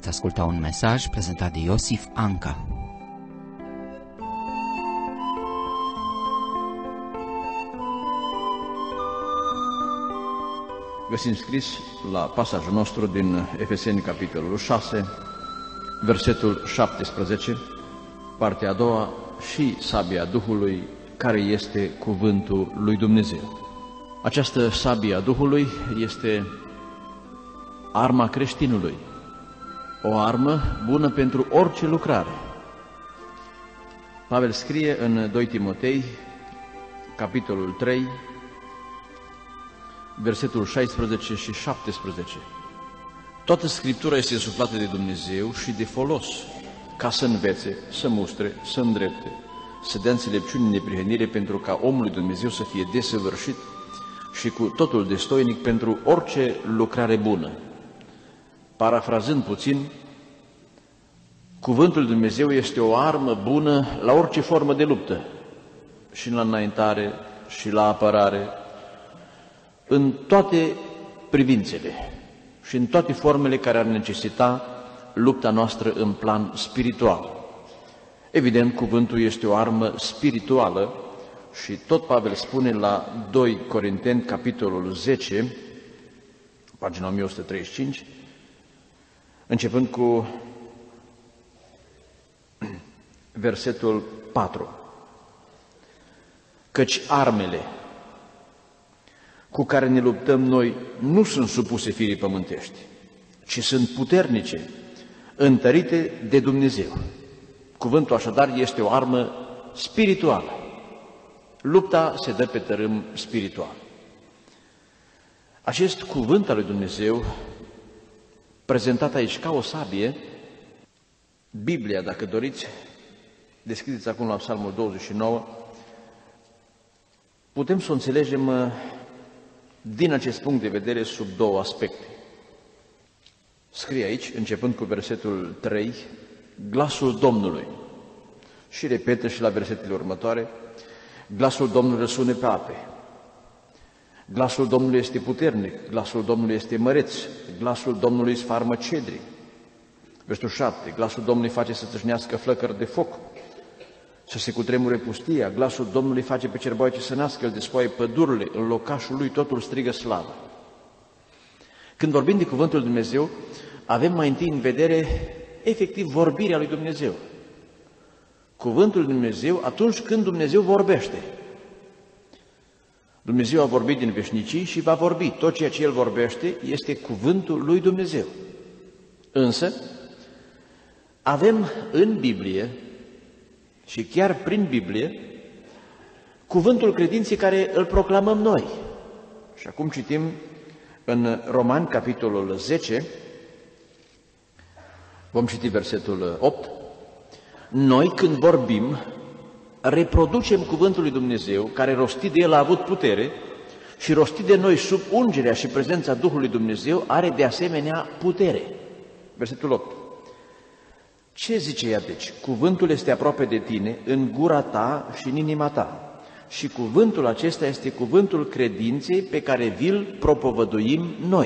veți asculta un mesaj prezentat de Iosif Anca. Găsim scris la pasajul nostru din Efeseni, capitolul 6, versetul 17, partea a doua, și sabia Duhului, care este cuvântul lui Dumnezeu. Această sabie a Duhului este arma creștinului, o armă bună pentru orice lucrare. Pavel scrie în 2 Timotei, capitolul 3, versetul 16 și 17. Toată Scriptura este suflată de Dumnezeu și de folos, ca să învețe, să mustre, să îndrepte, să dea înțelepciune în neprihănire, pentru ca omul lui Dumnezeu să fie desăvârșit și cu totul destoinic pentru orice lucrare bună. Parafrazând puțin, cuvântul lui Dumnezeu este o armă bună la orice formă de luptă, și la înaintare, și la apărare, în toate privințele și în toate formele care ar necesita lupta noastră în plan spiritual. Evident, cuvântul este o armă spirituală și tot Pavel spune la 2 Corinteni, capitolul 10, pagina 1135, începând cu versetul 4. Căci armele cu care ne luptăm noi nu sunt supuse firii pământești, ci sunt puternice, întărite de Dumnezeu. Cuvântul așadar este o armă spirituală. Lupta se dă pe tărâm spiritual. Acest cuvânt al lui Dumnezeu, prezentat aici ca o sabie, Biblia, dacă doriți, deschideți acum la Psalmul 29, putem să o înțelegem din acest punct de vedere sub două aspecte. Scrie aici, începând cu versetul 3, glasul Domnului, și repetă și la versetele următoare, glasul Domnului răsune pe ape, glasul Domnului este puternic, glasul Domnului este măreț, glasul Domnului sfarmă cedri. Versetul 7, glasul Domnului face să țâșnească flăcări de foc, să se cutremure pustia, glasul Domnului face pe cerboaice să nască, el despoie pădurile, în locașul lui totul strigă slavă. Când vorbim de cuvântul lui Dumnezeu, avem mai întâi în vedere efectiv vorbirea lui Dumnezeu. Cuvântul lui Dumnezeu atunci când Dumnezeu vorbește. Dumnezeu a vorbit din veșnicii și va vorbi. Tot ceea ce El vorbește este cuvântul lui Dumnezeu. Însă, avem în Biblie și chiar prin Biblie cuvântul credinței care îl proclamăm noi. Și acum citim în Romani, capitolul 10, vom citi versetul 8. Noi, când vorbim, reproducem cuvântul lui Dumnezeu, care rostit de El a avut putere și rostit de noi sub ungerea și prezența Duhului Dumnezeu are de asemenea putere. Versetul 8. Ce zice ea deci? Cuvântul este aproape de tine, în gura ta și în inima ta. Și cuvântul acesta este cuvântul credinței pe care vi-l propovăduim noi.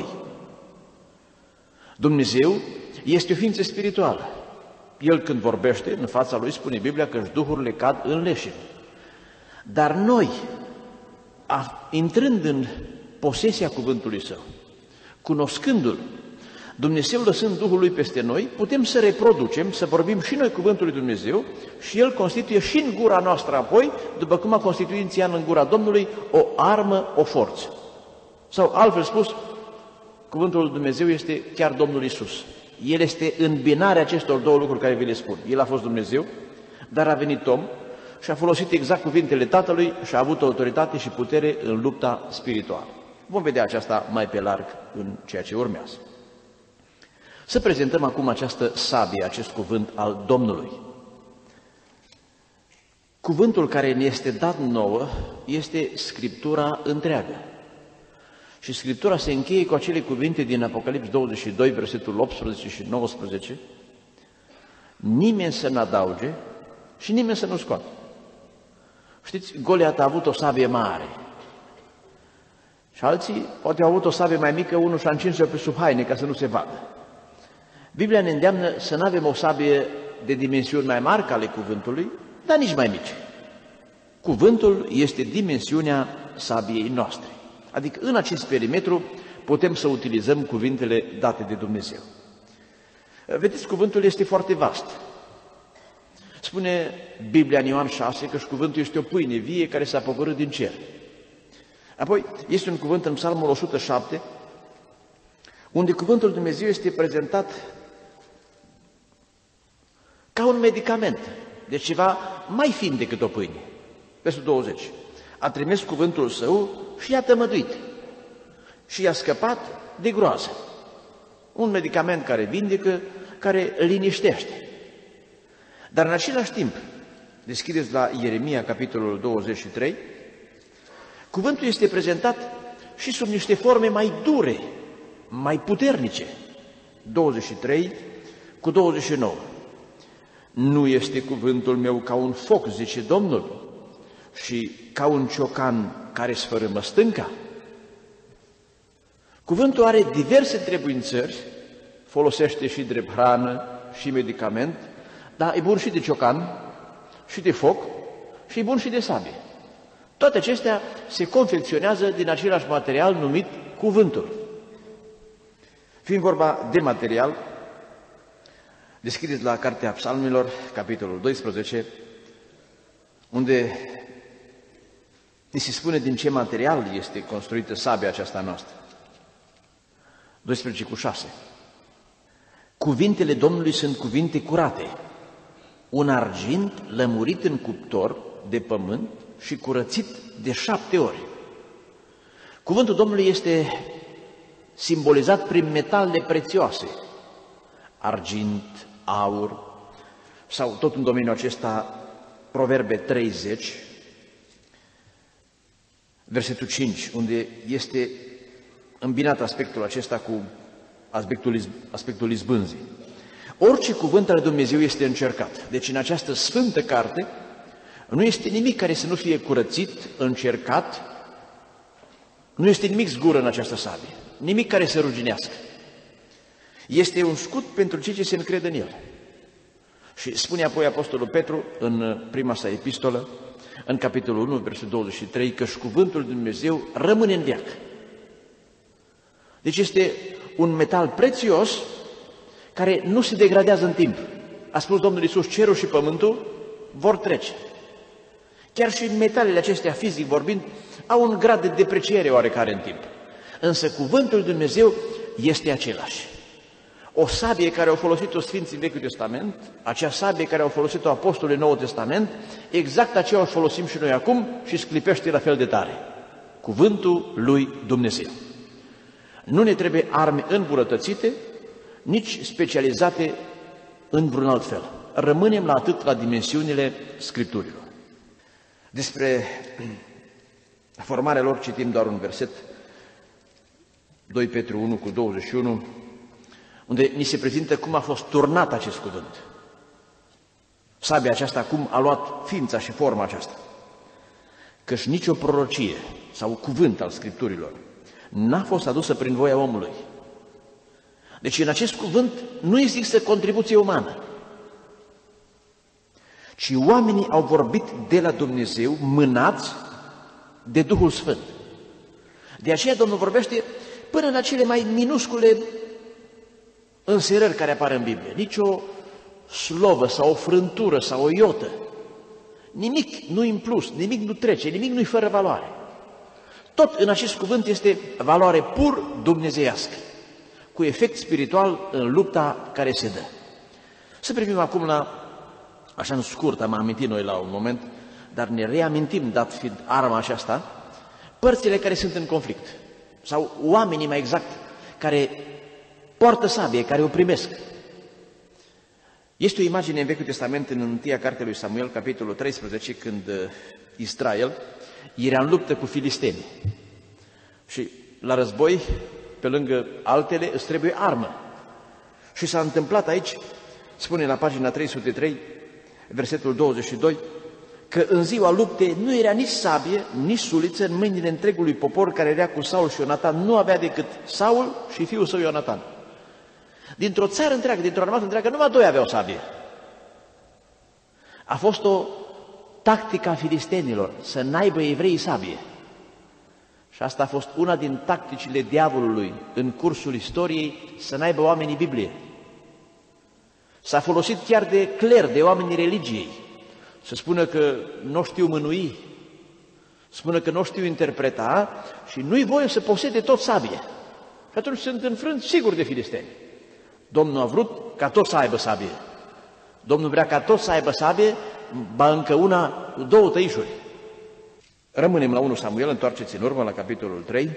Dumnezeu este o ființă spirituală. El când vorbește, în fața lui spune Biblia că duhurile cad în leșini. Dar noi, intrând în posesia cuvântului Său, cunoscându-L, Dumnezeu lăsând Duhul Lui peste noi, putem să reproducem, să vorbim și noi cuvântul lui Dumnezeu și El constituie și în gura noastră apoi, după cum a constituit inițial în gura Domnului, o armă, o forță. Sau altfel spus, cuvântul lui Dumnezeu este chiar Domnul Iisus. El este îmbinarea acestor două lucruri care vi le spun. El a fost Dumnezeu, dar a venit om și a folosit exact cuvintele Tatălui și a avut autoritate și putere în lupta spirituală. Vom vedea aceasta mai pe larg în ceea ce urmează. Să prezentăm acum această sabie, acest cuvânt al Domnului. Cuvântul care ne este dat nouă este Scriptura întreagă. Și Scriptura se încheie cu acele cuvinte din Apocalips 22, versetul 18 și 19. Nimeni să n-adauge și nimeni să nu scoată. Știți, Goliat a avut o sabie mare. Și alții poate au avut o sabie mai mică, unul și-a încins-o pe sub haine ca să nu se vadă. Biblia ne îndeamnă să nu avem o sabie de dimensiuni mai mari ca ale cuvântului, dar nici mai mici. Cuvântul este dimensiunea sabiei noastre. Adică în acest perimetru putem să utilizăm cuvintele date de Dumnezeu. Vedeți, cuvântul este foarte vast. Spune Biblia în Ioan 6 că și cuvântul este o pâine vie care s-a pogorât din cer. Apoi este un cuvânt în Psalmul 107, unde cuvântul Dumnezeu este prezentat ca un medicament, deci ceva mai fin decât o pâine. Versul 20. A trimis cuvântul său și i-a tămăduit și i-a scăpat de groază. Un medicament care vindecă, care liniștește. Dar în același timp, deschideți la Ieremia, capitolul 23, cuvântul este prezentat și sub niște forme mai dure, mai puternice. 23 cu 29. Nu este cuvântul meu ca un foc, zice Domnul, și ca un ciocan care sfărâmă stânca? Cuvântul are diverse întrebuințări, folosește și drept hrană și medicament, dar e bun și de ciocan, și de foc, și e bun și de sabie. Toate acestea se confecționează din același material numit cuvântul. Fiind vorba de material, deschideți la Cartea Psalmilor, capitolul 12, unde ni se spune din ce material este construită sabia aceasta noastră. 12 cu 6. Cuvintele Domnului sunt cuvinte curate, un argint lămurit în cuptor de pământ și curățit de 7 ori. Cuvântul Domnului este simbolizat prin metalele prețioase, argint, aur, sau tot în domeniul acesta, Proverbe 30, versetul 5, unde este îmbinat aspectul acesta cu aspectul izbânzii. Orice cuvânt al Dumnezeu este încercat. Deci în această sfântă carte nu este nimic care să nu fie curățit, încercat, nu este nimic zgură în această sabie, nimic care să ruginească. Este un scut pentru cei ce se încred în el. Și spune apoi Apostolul Petru în prima sa epistolă, în capitolul 1, versetul 23, că și cuvântul lui Dumnezeu rămâne în veac. Deci este un metal prețios care nu se degradează în timp. A spus Domnul Iisus, cerul și pământul vor trece. Chiar și metalele acestea, fizic vorbind, au un grad de depreciere oarecare în timp. Însă cuvântul lui Dumnezeu este același. O sabie care au folosit-o Sfinții în Vechiul Testament, acea sabie care au folosit-o Apostolii în Noul Testament, exact aceea o folosim și noi acum și sclipește la fel de tare. Cuvântul lui Dumnezeu. Nu ne trebuie arme îmbunătățite, nici specializate în vreun alt fel. Rămânem la atât la dimensiunile Scripturilor. Despre formarea lor citim doar un verset, 2 Petru 1 cu 21, unde ni se prezintă cum a fost turnat acest cuvânt. Sabia aceasta, cum a luat ființa și forma aceasta. Căci nicio prorocie sau cuvânt al Scripturilor n-a fost adusă prin voia omului. Deci în acest cuvânt nu există contribuție umană, ci oamenii au vorbit de la Dumnezeu, mânați de Duhul Sfânt. De aceea Domnul vorbește până la cele mai minuscule înserări care apar în Biblie. Nici o slovă sau o frântură sau o iotă. Nimic nu în plus, nimic nu trece, nimic nu-i fără valoare. Tot în acest cuvânt este valoare pur dumnezeiască, cu efect spiritual în lupta care se dă. Să privim acum la, așa în scurt, am amintit noi la un moment, dar ne reamintim, dat fiind arma aceasta, părțile care sunt în conflict, sau oamenii mai exact, care poartă sabie, care o primesc. Este o imagine în Vechiul Testament, în întâia carte lui Samuel, capitolul 13, când Israel era în luptă cu filistenii. Și la război, pe lângă altele, îți trebuie armă. Și s-a întâmplat aici, spune la pagina 303, versetul 22, că în ziua luptei nu era nici sabie, nici suliță în mâinile întregului popor care era cu Saul și Ionatan. Nu avea decât Saul și fiul său Ionatan. Dintr-o țară întreagă, dintr-o armată întreagă, numai 2 aveau sabie. A fost o tactică a filistenilor, să n-aibă evreii sabie. Și asta a fost una din tacticile diavolului în cursul istoriei, să n-aibă oamenii Biblie. S-a folosit chiar de cler, de oamenii religiei, să spună că nu știu mânui, spună că nu știu interpreta și nu-i voie să posede tot sabie. Și atunci sunt înfrânți sigur de filisteni. Domnul a vrut ca toți să aibă sabie. Domnul vrea ca toți să aibă sabie, ba încă una cu 2 tăișuri. Rămânem la 1 Samuel, întoarceți în urmă la capitolul 3.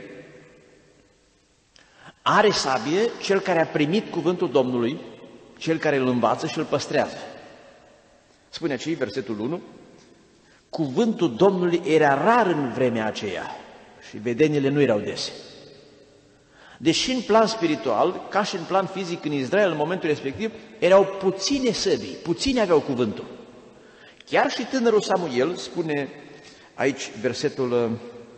Are sabie cel care a primit cuvântul Domnului, cel care îl învață și îl păstrează. Spune aici, versetul 1, cuvântul Domnului era rar în vremea aceea și vedenile nu erau dese. Deși în plan spiritual, ca și în plan fizic în Israel, în momentul respectiv, erau puține săbii, puțini aveau cuvântul. Chiar și tânărul Samuel, spune aici versetul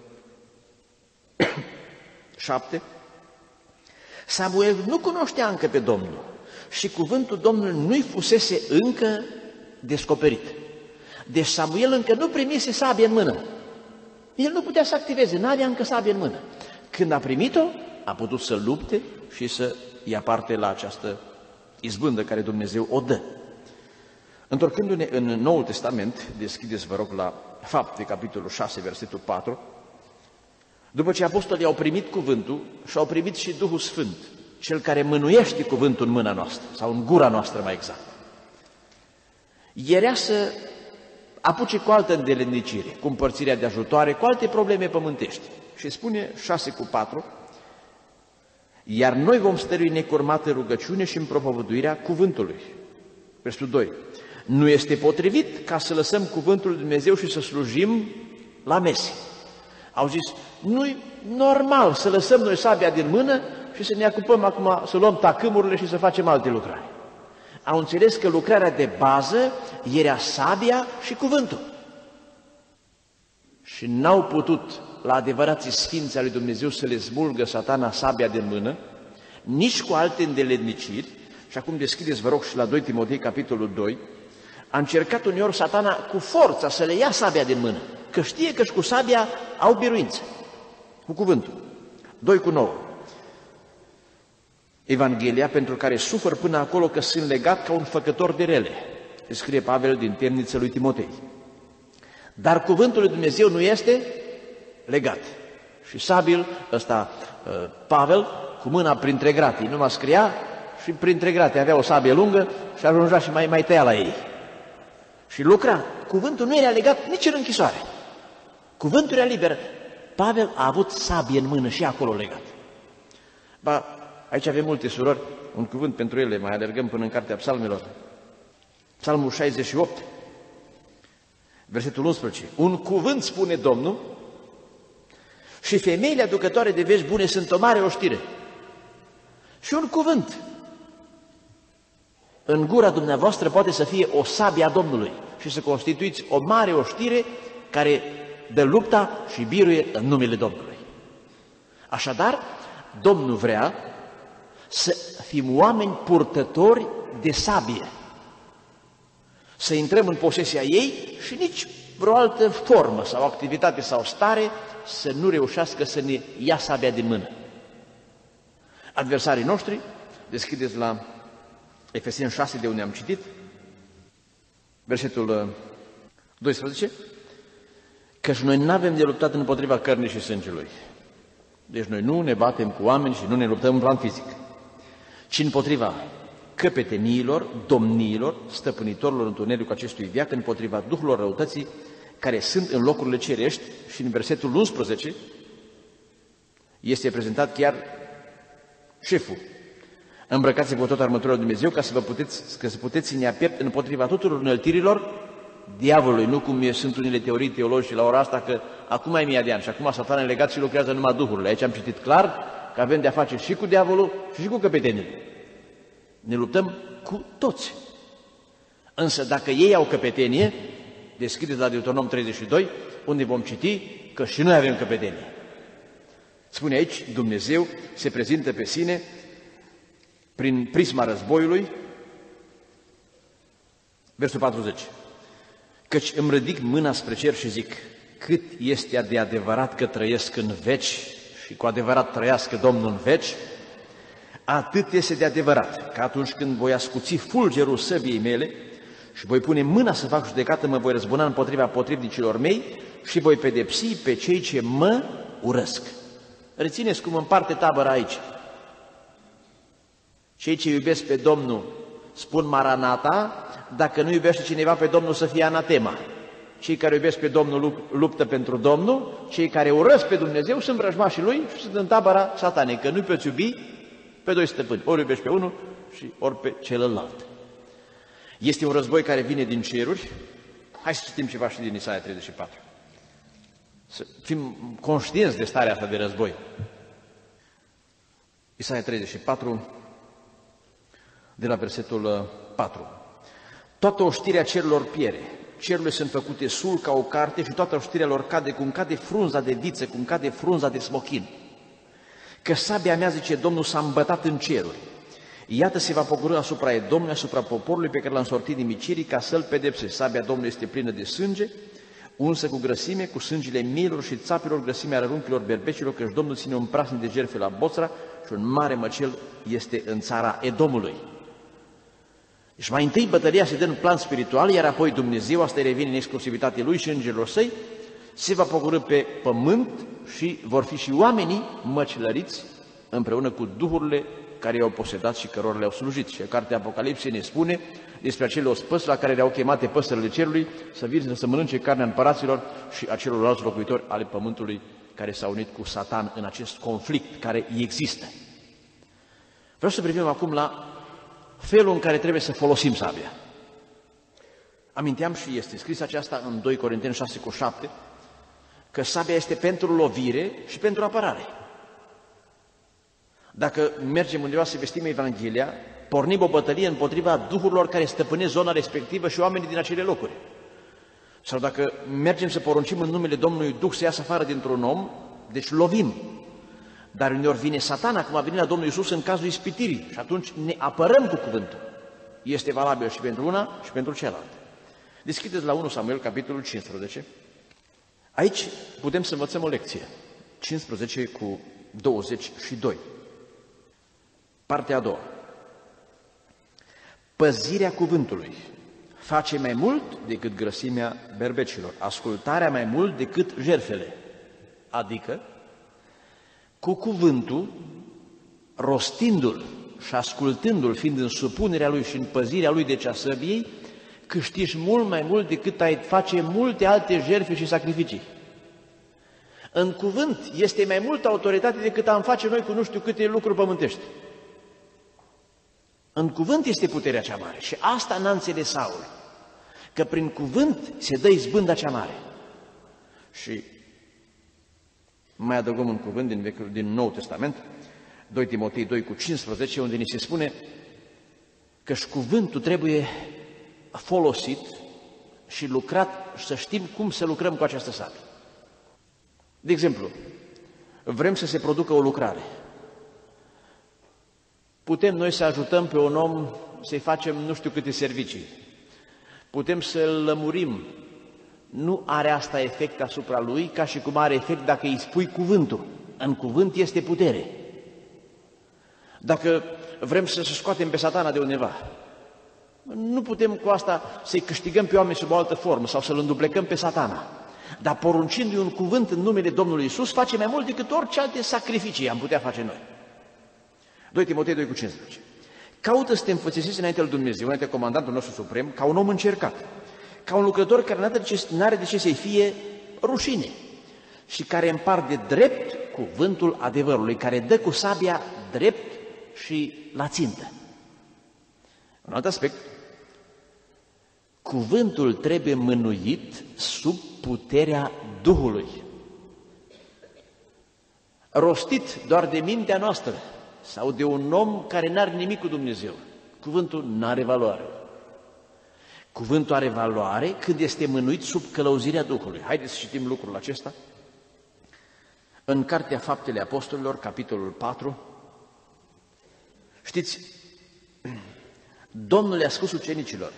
7, Samuel nu cunoștea încă pe Domnul și cuvântul Domnului nu-i fusese încă descoperit. Deci Samuel încă nu primise sabie în mână. El nu putea să activeze, n-avea încă sabie în mână. Când a primit-o, a putut să lupte și să ia parte la această izbândă care Dumnezeu o dă. Întorcându-ne în Noul Testament, deschideți vă rog la Fapte, capitolul 6, versetul 4, după ce apostolii au primit cuvântul și au primit și Duhul Sfânt, cel care mânuiește cuvântul în mâna noastră, sau în gura noastră mai exact, era să apuce cu altă îndeletnicire, cu împărțirea de ajutoare, cu alte probleme pământești. Și spune 6:4, iar noi vom stărui necurmat în rugăciune și în propovăduirea cuvântului. Versetul 2. Nu este potrivit ca să lăsăm cuvântul lui Dumnezeu și să slujim la mese. Au zis, nu-i normal să lăsăm noi sabia din mână și să ne ocupăm acum, să luăm tacâmurile și să facem alte lucrări. Au înțeles că lucrarea de bază era sabia și cuvântul. Și n-au putut, la adevărații sfinți al lui Dumnezeu, să le smulgă Satana sabia din mână, nici cu alte îndeletniciri. Și acum deschideți, vă rog, și la 2 Timotei, capitolul 2, a încercat uneori Satana cu forța să le ia sabia din mână, că știe că și cu sabia au biruință, cu cuvântul. 2:9. Evanghelia pentru care sufăr până acolo că sunt legat ca un făcător de rele, scrie Pavel din temniță lui Timotei. Dar cuvântul lui Dumnezeu nu este legat. Și sabil, ăsta, Pavel, cu mâna printre gratii, numai scria și printre gratii avea o sabie lungă și ajungea și mai tăia la ei. Și lucra. Cuvântul nu era legat nici în închisoare. Cuvântul era liber. Pavel a avut sabie în mână și acolo legat. Ba, aici avem multe surori, un cuvânt pentru ele, mai alergăm până în cartea Psalmelor. Psalmul 68, versetul 11. Un cuvânt, spune Domnul, și femeile aducătoare de vești bune sunt o mare oștire. Și un cuvânt în gura dumneavoastră poate să fie o sabie a Domnului și să constituiți o mare oștire care dă lupta și biruie în numele Domnului. Așadar, Domnul vrea să fim oameni purtători de sabie, să intrăm în posesia ei și nici vreo altă formă sau activitate sau stare să nu reușească să ne ia sabia din mână. Adversarii noștri, deschideți la Efeseni 6, de unde am citit, versetul 12, căci noi nu avem de luptat împotriva cărnii și sângelui. Deci noi nu ne batem cu oameni și nu ne luptăm în plan fizic, ci împotriva căpeteniilor, domniilor, stăpânitorilor întunericul acestui veac, împotriva duhurilor răutății care sunt în locurile cerești. Și în versetul 11 este prezentat chiar șeful. Îmbrăcați-vă tot armătura lui Dumnezeu ca să puteți ține piept împotriva tuturor înăltirilor diavolului, nu cum sunt unele teorii teologice la ora asta, că acum e 1000 de ani și acum Satan e legat și lucrează numai duhurile. Aici am citit clar că avem de-a face și cu diavolul și cu căpetenile. Ne luptăm cu toți. Însă dacă ei au căpetenie, deschideți la Deuteronom 32, unde vom citi că și noi avem căpetenie. Spune aici, Dumnezeu se prezintă pe sine prin prisma războiului, versul 40. Căci îmi ridic mâna spre cer și zic, cât este de adevărat că trăiesc în veci și cu adevărat trăiască Domnul în veci, atât este de adevărat că atunci când voi ascuți fulgerul săbiei mele și voi pune mâna să fac judecată, mă voi răzbuna împotriva potrivnicilor mei și voi pedepsi pe cei ce mă urăsc. Rețineți cum împarte tabăra aici. Cei ce iubesc pe Domnul spun Maranata, dacă nu iubește cineva pe Domnul să fie anatema. Cei care iubesc pe Domnul luptă pentru Domnul, cei care urăsc pe Dumnezeu sunt vrăjmașii lui și sunt în tabăra satanică, că nu poți iubi pe doi stăpâni, ori iubești pe unul și ori pe celălalt. Este un război care vine din ceruri. Hai să citim ceva și din Isaia 34. Să fim conștienți de starea asta de război. Isaia 34, de la versetul 4. Toată oștirea cerurilor piere, cerurile sunt făcute sul ca o carte și toată oștirea lor cade cum cade frunza de viță, cum cade frunza de smochin. Că sabia mea, zice Domnul, s-a îmbătat în ceruri. Iată se va pogorî asupra Edomului, asupra poporului pe care l-am sortit din micirii, ca să-l pedepse. Sabia Domnului este plină de sânge, unsă cu grăsime, cu sângele miilor și țapilor, grăsimea rărunchilor berbecilor, căci Domnul ține un prasnic de jertfe la Boțra și un mare măcel este în țara Edomului. Deci mai întâi bătălia se dă în plan spiritual, iar apoi Dumnezeu, asta revine în exclusivitate Lui și îngerilor Săi, se va pogorî pe pământ și vor fi și oamenii măcelăriți împreună cu duhurile care i-au posedat și cărora le-au slujit. Și cartea Apocalipsei ne spune despre acele ospăți la care le-au chemate păsările cerului să vină să mănânce carnea împăraților și a celorlalți locuitori ale pământului care s-au unit cu Satan în acest conflict care există. Vreau să privim acum la felul în care trebuie să folosim sabia. Aminteam și este scris aceasta în 2 Corinteni 6:7, că sabia este pentru lovire și pentru apărare. Dacă mergem undeva să vestim Evanghelia, pornim o bătălie împotriva duhurilor care stăpânesc zona respectivă și oamenii din acele locuri. Sau dacă mergem să poruncim în numele Domnului Duh să iasă afară dintr-un om, deci lovim. Dar uneori vine Satana, cum a venit la Domnul Iisus în cazul ispitirii, și atunci ne apărăm cu cuvântul. Este valabil și pentru una și pentru celălalt. Deschideți la 1 Samuel, capitolul 15. Aici putem să învățăm o lecție. 15:22. Partea a doua. Păzirea cuvântului face mai mult decât grăsimea berbecilor, ascultarea mai mult decât jertfele. Adică, cu cuvântul, rostindu-l și ascultându-l, fiind în supunerea lui și în păzirea lui de cea săbiei, câștigi mult mai mult decât ai face multe alte jertfe și sacrificii. În cuvânt este mai multă autoritate decât am face noi cu nu știu câte lucruri pământești. În cuvânt este puterea cea mare și asta n-a înțeles Saul, că prin cuvânt se dă izbânda cea mare. Și mai adăugăm un cuvânt din Noul Testament, 2 Timotei 2:15, unde ni se spune că și cuvântul trebuie folosit și lucrat și să știm cum să lucrăm cu această sabie. De exemplu, vrem să se producă o lucrare. Putem noi să ajutăm pe un om să-i facem nu știu câte servicii. Putem să-l lămurim. Nu are asta efect asupra lui ca și cum are efect dacă îi spui cuvântul. În cuvânt este putere. Dacă vrem să scoatem pe Satana de undeva, nu putem cu asta să-i câștigăm pe oameni sub o altă formă sau să-l înduplecăm pe Satana. Dar poruncindu-i un cuvânt în numele Domnului Iisus, face mai mult decât orice alte sacrificii am putea face noi. 2 Timotei 2:15. Caută să te înfățișezi înainte lui Dumnezeu, înainte comandantul nostru suprem, ca un om încercat, ca un lucrător care n-are de ce să-i fie rușine și care împarte drept cuvântul adevărului, care dă cu sabia drept și la țintă. Un alt aspect, cuvântul trebuie mânuit sub puterea Duhului. Rostit doar de mintea noastră sau de un om care n-are nimic cu Dumnezeu, cuvântul n-are valoare. Cuvântul are valoare când este mânuit sub călăuzirea Duhului. Haideți să citim lucrul acesta în Cartea Faptele Apostolilor, capitolul 4. Știți, Domnul le-a spus ucenicilor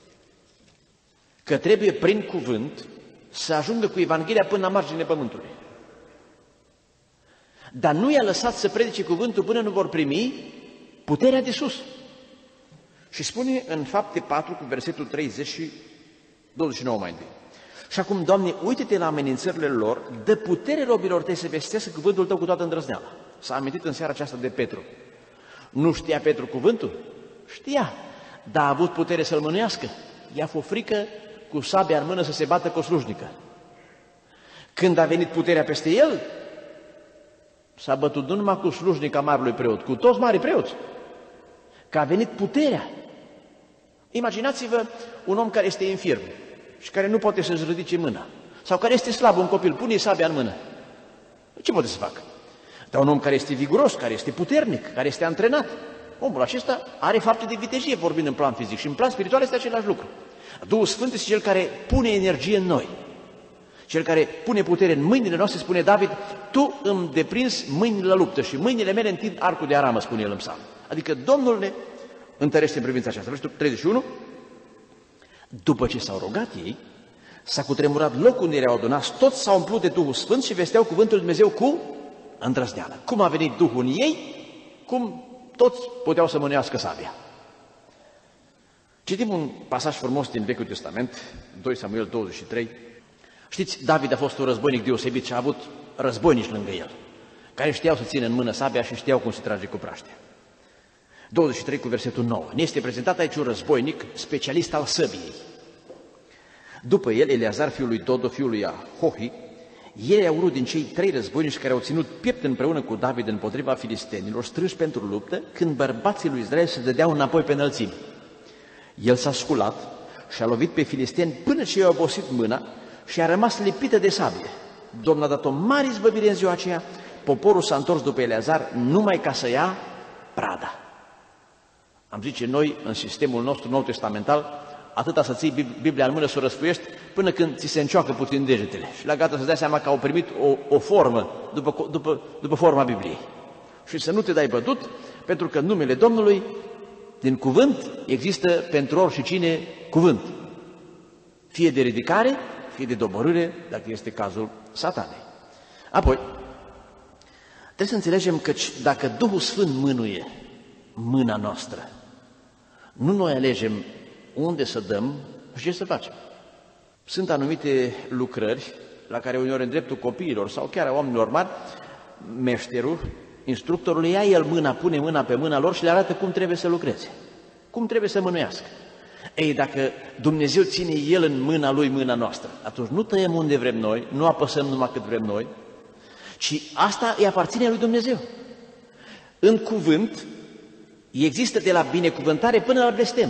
că trebuie prin cuvânt să ajungă cu Evanghelia până la marginile pământului. Dar nu i-a lăsat să predice cuvântul până nu vor primi puterea de sus. Și spune în Fapte 4 cu versetul 30 și 29 mai întâi. Și acum, Doamne, uite-te la amenințările lor, dă putere robilor tăi să vestească cuvântul tău cu toată îndrăzneala. S-a amintit în seara aceasta de Petru. Nu știa Petru cuvântul? Știa, dar a avut putere să-l mânuiască. I-a fost frică cu sabia în mână să se bată cu o slujnică. Când a venit puterea peste el, s-a bătut nu numai cu slujnica marelui preot, cu toți mari preoți. Că a venit puterea. Imaginați-vă un om care este infirm și care nu poate să-și ridice mâna. Sau care este slab, un copil, pune-i sabia în mână. Ce poate să facă? Dar un om care este viguros, care este puternic, care este antrenat, omul acesta are fapte de vitejie, vorbind în plan fizic, și în plan spiritual este același lucru. Duhul Sfânt este cel care pune energie în noi. Cel care pune putere în mâinile noastre, spune David, tu îmi deprinzi mâinile la luptă și mâinile mele întind arcul de aramă, spune el în psalm. Adică Domnul ne întărește în privința aceasta. Versetul 31. După ce s-au rugat ei, s-a cutremurat locul unde erau adunați, toți s-au umplut de Duhul Sfânt și vesteau cuvântul lui Dumnezeu cu îndrăzneală. Cum a venit Duhul în ei, cum toți puteau să mânească sabia. Citim un pasaj frumos din Vechiul Testament, 2 Samuel 23. Știți, David a fost un războinic deosebit și a avut războinici lângă el, care știau să țină în mână sabia și știau cum se trage cu praște. 23 cu versetul 9. Ne este prezentat aici un războinic specialist al săbiei. După el, Eleazar, fiul lui Dodo, fiul lui Ahohi, ei au unul din cei 3 războinici care au ținut piept împreună cu David împotriva filistenilor, strânși pentru luptă, când bărbații lui Israel se dădeau înapoi pe înălțimi. El s-a sculat și a lovit pe filisteni până ce i-a obosit mâna și a rămas lipită de sabie. Domnul a dat o mare izbăvire în ziua aceea, poporul s-a întors după Eleazar numai ca să ia prada. Am zice noi, în sistemul nostru nou testamental, atâta să ții Biblia în mână, să o răspuiești, până când ți se încioacă puțin degetele. Și la gata să-ți dai seama că au primit o formă după forma Bibliei. Și să nu te dai bătut, pentru că în numele Domnului, din cuvânt, există pentru oricine cuvânt. Fie de ridicare, fie de doborâre, dacă este cazul Satanei. Apoi, trebuie să înțelegem că dacă Duhul Sfânt mânuie mâna noastră, nu noi alegem unde să dăm și ce să facem. Sunt anumite lucrări la care uneori în dreptul copiilor sau chiar a oamenilor mari, meșterul, instructorul ia el mâna, pune mâna pe mâna lor și le arată cum trebuie să lucreze, cum trebuie să mânuiască. Ei, dacă Dumnezeu ține El în mâna Lui mâna noastră, atunci nu tăiem unde vrem noi, nu apăsăm numai cât vrem noi, ci asta îi aparține lui Dumnezeu. În cuvânt există de la binecuvântare până la blestem.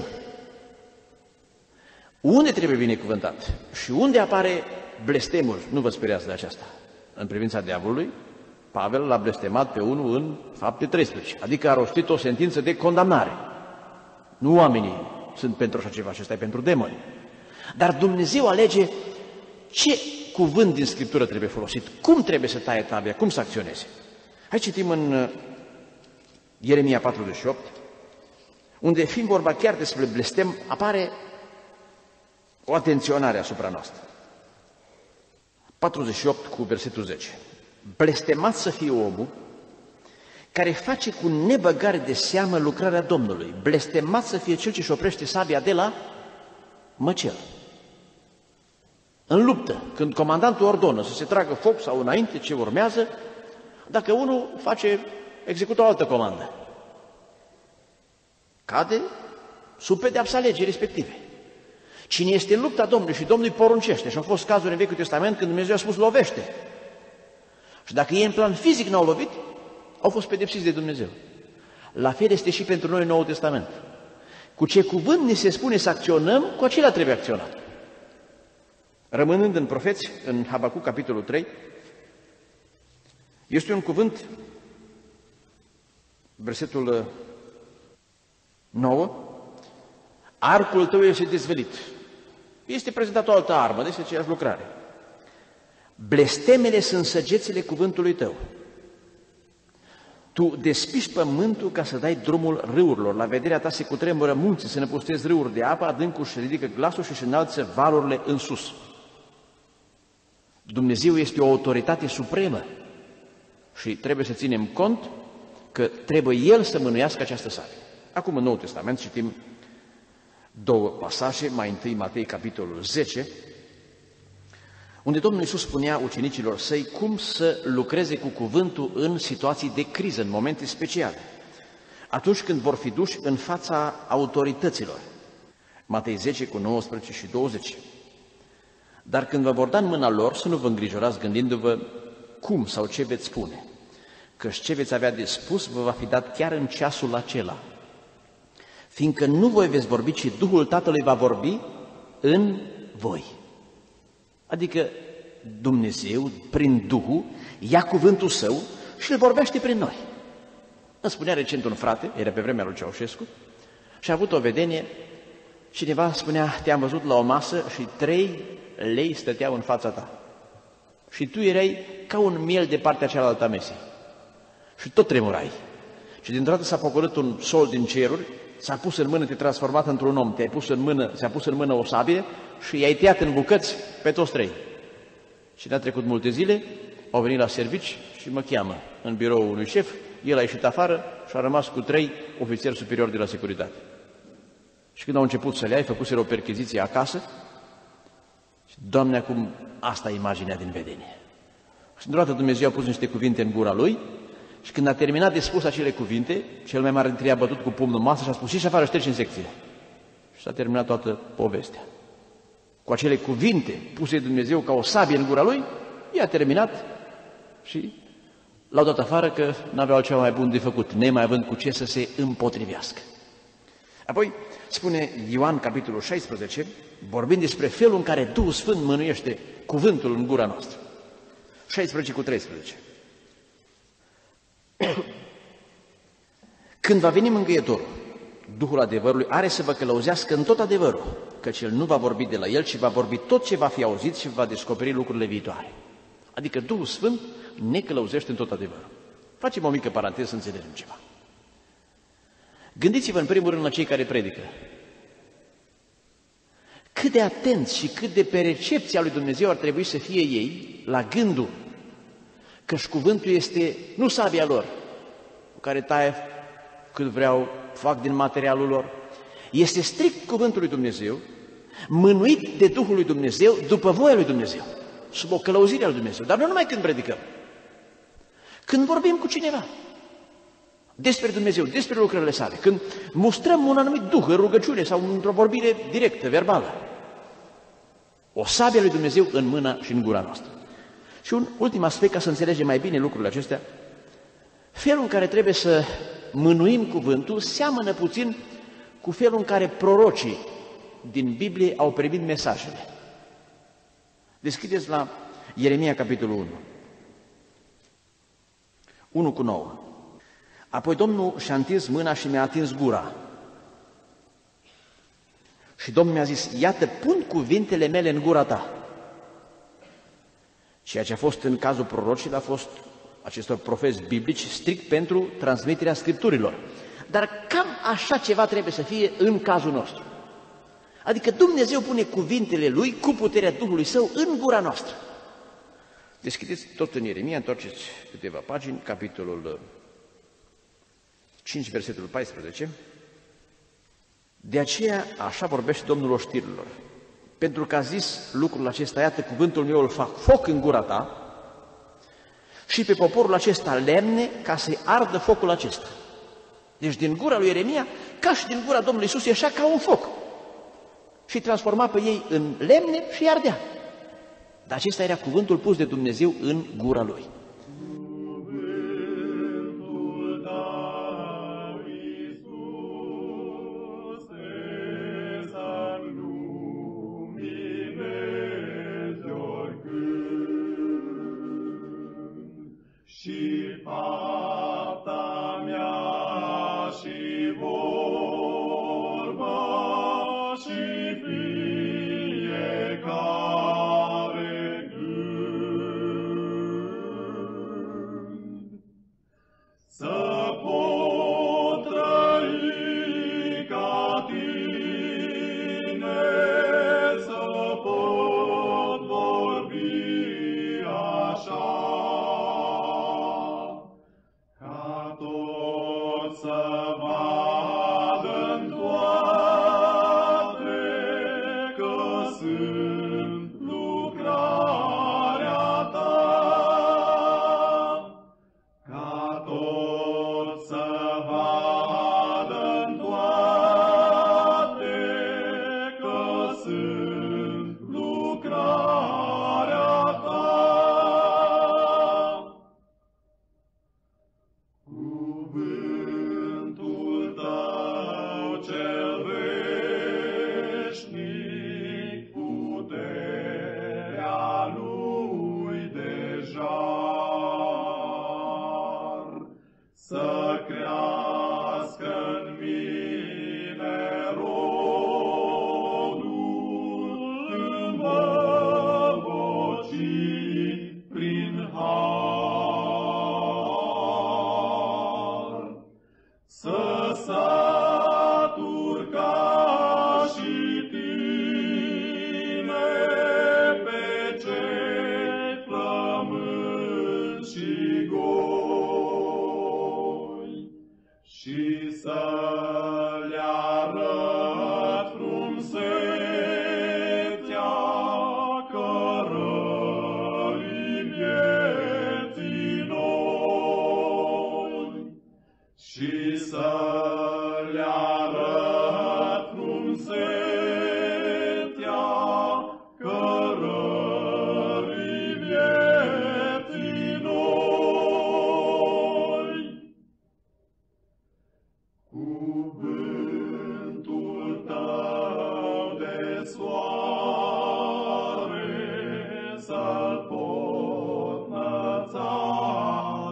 Unde trebuie binecuvântat și unde apare blestemul, nu vă speriați de aceasta. În privința diavolului, Pavel l-a blestemat pe unul în Fapte 13, adică a rostit o sentință de condamnare. Nu oamenii sunt pentru așa ceva, acesta e pentru demoni. Dar Dumnezeu alege ce cuvânt din Scriptură trebuie folosit, cum trebuie să taie tabia, cum să acționeze. Hai citim în Ieremia 48, unde, fiind vorba chiar despre blestem, apare o atenționare asupra noastră. 48 cu versetul 10. Blestemat să fie omul care face cu nebăgare de seamă lucrarea Domnului. Blestemat să fie cel ce-și oprește sabia de la măcel. În luptă, când comandantul ordonă să se tragă foc sau înainte ce urmează, dacă unul execută o altă comandă, cade sub pedeapsa legii respective. Cine este în lupta Domnului și Domnul îi poruncește, și au fost cazuri în Vechiul Testament când Dumnezeu a spus lovește. Și dacă ei în plan fizic n-au lovit, au fost pedepsiți de Dumnezeu. La fel este și pentru noi în Noul Testament. Cu ce cuvânt ni se spune să acționăm, cu acela trebuie acționat. Rămânând în profeți, în Habacuc, capitolul 3, este un cuvânt, versetul 9, arcul tău este dezvălit. Este prezentat o altă armă, deci aceeași lucrare. Blestemele sunt săgețile cuvântului tău. Tu despiși pământul ca să dai drumul râurilor. La vederea ta se cutremură munții, se năpustesc râuri de apă, adâncul și ridică glasul și înalță valurile în sus. Dumnezeu este o autoritate supremă și trebuie să ținem cont că trebuie El să mânuiască această sabie. Acum în Noul Testament citim două pasaje, mai întâi Matei, capitolul 10, unde Domnul Iisus spunea ucenicilor săi cum să lucreze cu cuvântul în situații de criză, în momente speciale, atunci când vor fi duși în fața autorităților. Matei 10 cu 19 și 20. Dar când vă vor da în mâna lor, să nu vă îngrijorați gândindu-vă cum sau ce veți spune, căci ce veți avea de spus vă va fi dat chiar în ceasul acela, fiindcă nu voi veți vorbi, ci Duhul Tatălui va vorbi în voi. Adică Dumnezeu, prin Duhul, ia cuvântul Său și îl vorbește prin noi. Îmi spunea recent un frate, era pe vremea lui Ceaușescu, și a avut o vedenie, cineva spunea, te-am văzut la o masă și 3 lei stăteau în fața ta. Și tu erai ca un miel de partea cealaltă a mesei. Și tot tremurai. Și dintr-o dată s-a pogorât un sol din ceruri, s-a pus în mână, te-ai transformat într-un om, ți-a pus în mână o sabie și i-ai tăiat în bucăți pe toți 3. Și n-a trecut multe zile, au venit la servici și mă cheamă în biroul unui șef, el a ieșit afară și a rămas cu 3 ofițeri superiori de la securitate. Și când au început să le ia, făcuseră o percheziție acasă și, Doamne, acum asta e imaginea din vedenie. Și într-o dată Dumnezeu a pus niște cuvinte în gura lui și când a terminat de spus acele cuvinte, cel mai mare dintre ei a bătut cu pumnul în masă și a spus, și afară, ștergi în secție. Și s-a terminat toată povestea. Cu acele cuvinte puse de Dumnezeu ca o sabie în gura lui, i-a terminat și l-au dat afară că n-aveau altceva mai bun de făcut, nemai având cu ce să se împotrivească. Apoi spune Ioan, capitolul 16, vorbind despre felul în care Duhul Sfânt mânuiește cuvântul în gura noastră. 16 cu 13. Când va veni Mângâietorul, Duhul adevărului are să vă călăuzească în tot adevărul, căci El nu va vorbi de la El, ci va vorbi tot ce va fi auzit și va descoperi lucrurile viitoare. Adică Duhul Sfânt ne călăuzește în tot adevărul. Facem o mică paranteză să înțelegem ceva. Gândiți-vă în primul rând la cei care predică. Cât de atenți și cât de pe recepția lui Dumnezeu ar trebui să fie ei la gândul că-și cuvântul este nu sabia lor, cu care taie cât vreau, fac din materialul lor, este strict cuvântul lui Dumnezeu, mânuit de Duhul lui Dumnezeu, după voia lui Dumnezeu, sub o călăuzire a lui Dumnezeu. Dar nu numai când predicăm, când vorbim cu cineva despre Dumnezeu, despre lucrările sale, când mustrăm un anumit duh în rugăciune sau într-o vorbire directă, verbală, o sabie a lui Dumnezeu în mâna și în gura noastră. Și un ultim aspect, ca să înțelegem mai bine lucrurile acestea, felul în care trebuie să mânuim cuvântul seamănă puțin cu felul în care prorocii din Biblie au primit mesajele. Deschideți la Ieremia, capitolul 1. 1 cu 9. Apoi Domnul și-a întins mâna și mi-a atins gura. Și Domnul mi-a zis, iată, pun cuvintele mele în gura ta. Ceea ce a fost în cazul prorocilor a fost acestor profeți biblici strict pentru transmiterea Scripturilor. Dar cam așa ceva trebuie să fie în cazul nostru. Adică Dumnezeu pune cuvintele Lui cu puterea Duhului Său în gura noastră. Deschideți tot în Ieremia, întoarceți câteva pagini, capitolul 5, versetul 14. De aceea așa vorbește Domnul oștirilor. Pentru că a zis lucrul acesta, iată, cuvântul meu îl fac foc în gura ta și pe poporul acesta lemne ca să-i ardă focul acesta. Deci din gura lui Ieremia, ca și din gura Domnului Iisus, ieșea ca un foc și transforma pe ei în lemne și îi ardea. Dar acesta era cuvântul pus de Dumnezeu în gura lui. So sunt lucrarea ta, ca tot să vadă-n toate că sunt lucrarea ta. Cuvântul tău cel veșnic, puterea lui de jar, să crească-n mine rodul învăvocit prin har, să satur ca și tine pe cei flămânzi și goi, și să le arăt frumusețea cărării vieții noi, și să le arăt frumusețea cărării vieții noi. Cuvântul tău de soare să-l pot înălța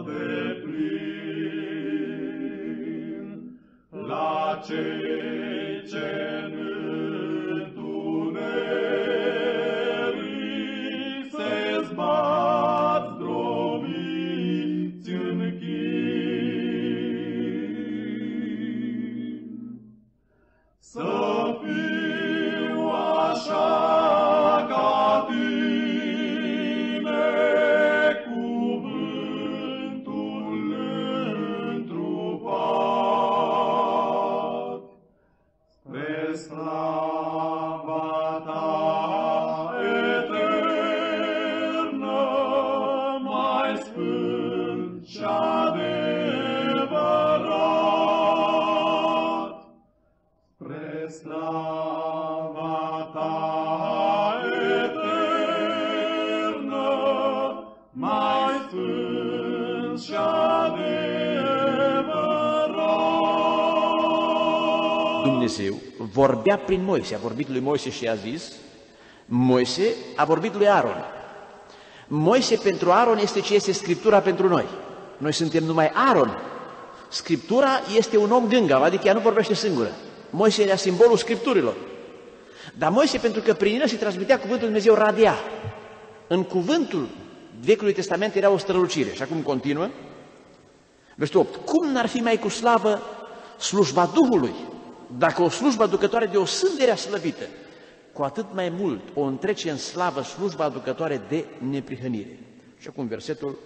deplin la cei ce în întuneric se zbat zdrobiți în chin. Să fiu așa ca tine, cuvântul întrupat, spre slava ta eternă, mai sfânt și adevărat. Spre slava ta eternă, mai sfânt și adevărat. Dumnezeu vorbea prin Moise, a vorbit lui Moise și a zis, Moise a vorbit lui Aron. Moise pentru Aron este ce este Scriptura pentru noi. Noi suntem numai Aron. Scriptura este un om gângav, adică ea nu vorbește singură. Moise era simbolul Scripturilor. Dar Moise, pentru că prin el se transmitea cuvântul Dumnezeu, radia. În cuvântul Vechiului Testament era o strălucire. Și acum continuă. Versetul 8. Cum n-ar fi mai cu slavă slujba Duhului, dacă o slujbă aducătoare de o sândere slăvită, cu atât mai mult o întrece în slavă slujba aducătoare de neprihănire. Și acum versetul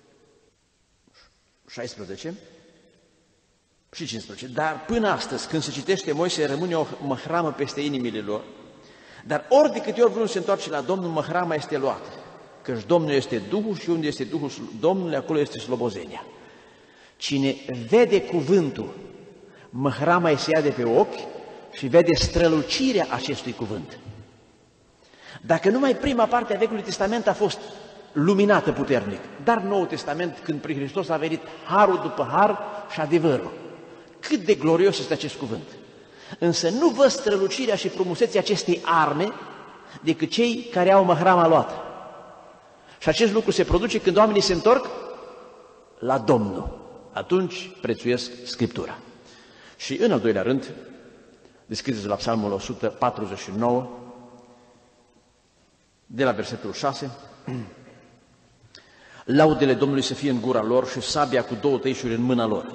16 și 15. Dar până astăzi, când se citește Moise, rămâne o măhramă peste inimile lor, dar ori de câte ori vreunul se întoarce la Domnul, măhrama este luată, căci Domnul este Duhul și unde este Duhul Domnului, acolo este slobozenia. Cine vede cuvântul, măhrama îi se ia de pe ochi și vede strălucirea acestui cuvânt. Dacă numai prima parte a Vechiului Testament a fost luminată puternic, dar Noul Testament, când prin Hristos a venit harul după har și adevărul, cât de glorios este acest cuvânt! Însă nu văd strălucirea și frumusețea acestei arme decât cei care au măhrama luată. Și acest lucru se produce când oamenii se întorc la Domnul. Atunci prețuiesc Scriptura. Și în al doilea rând, deschideți la Psalmul 149, de la versetul 6, laudele Domnului să fie în gura lor și sabia cu două tăișuri în mâna lor,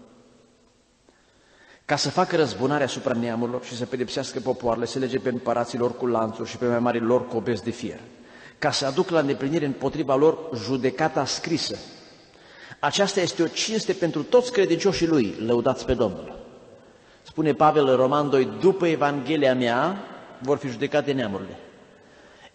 ca să facă răzbunare asupra neamurilor și să pedepsească popoarele, să lege pe împărații lor cu lanțuri și pe mai mari lor cu obeți de fier, ca să aducă la îndeplinire împotriva lor judecata scrisă. Aceasta este o cinste pentru toți credincioșii lui, lăudați pe Domnul. Spune Pavel în Roman 2, după Evanghelia mea vor fi judecate neamurile.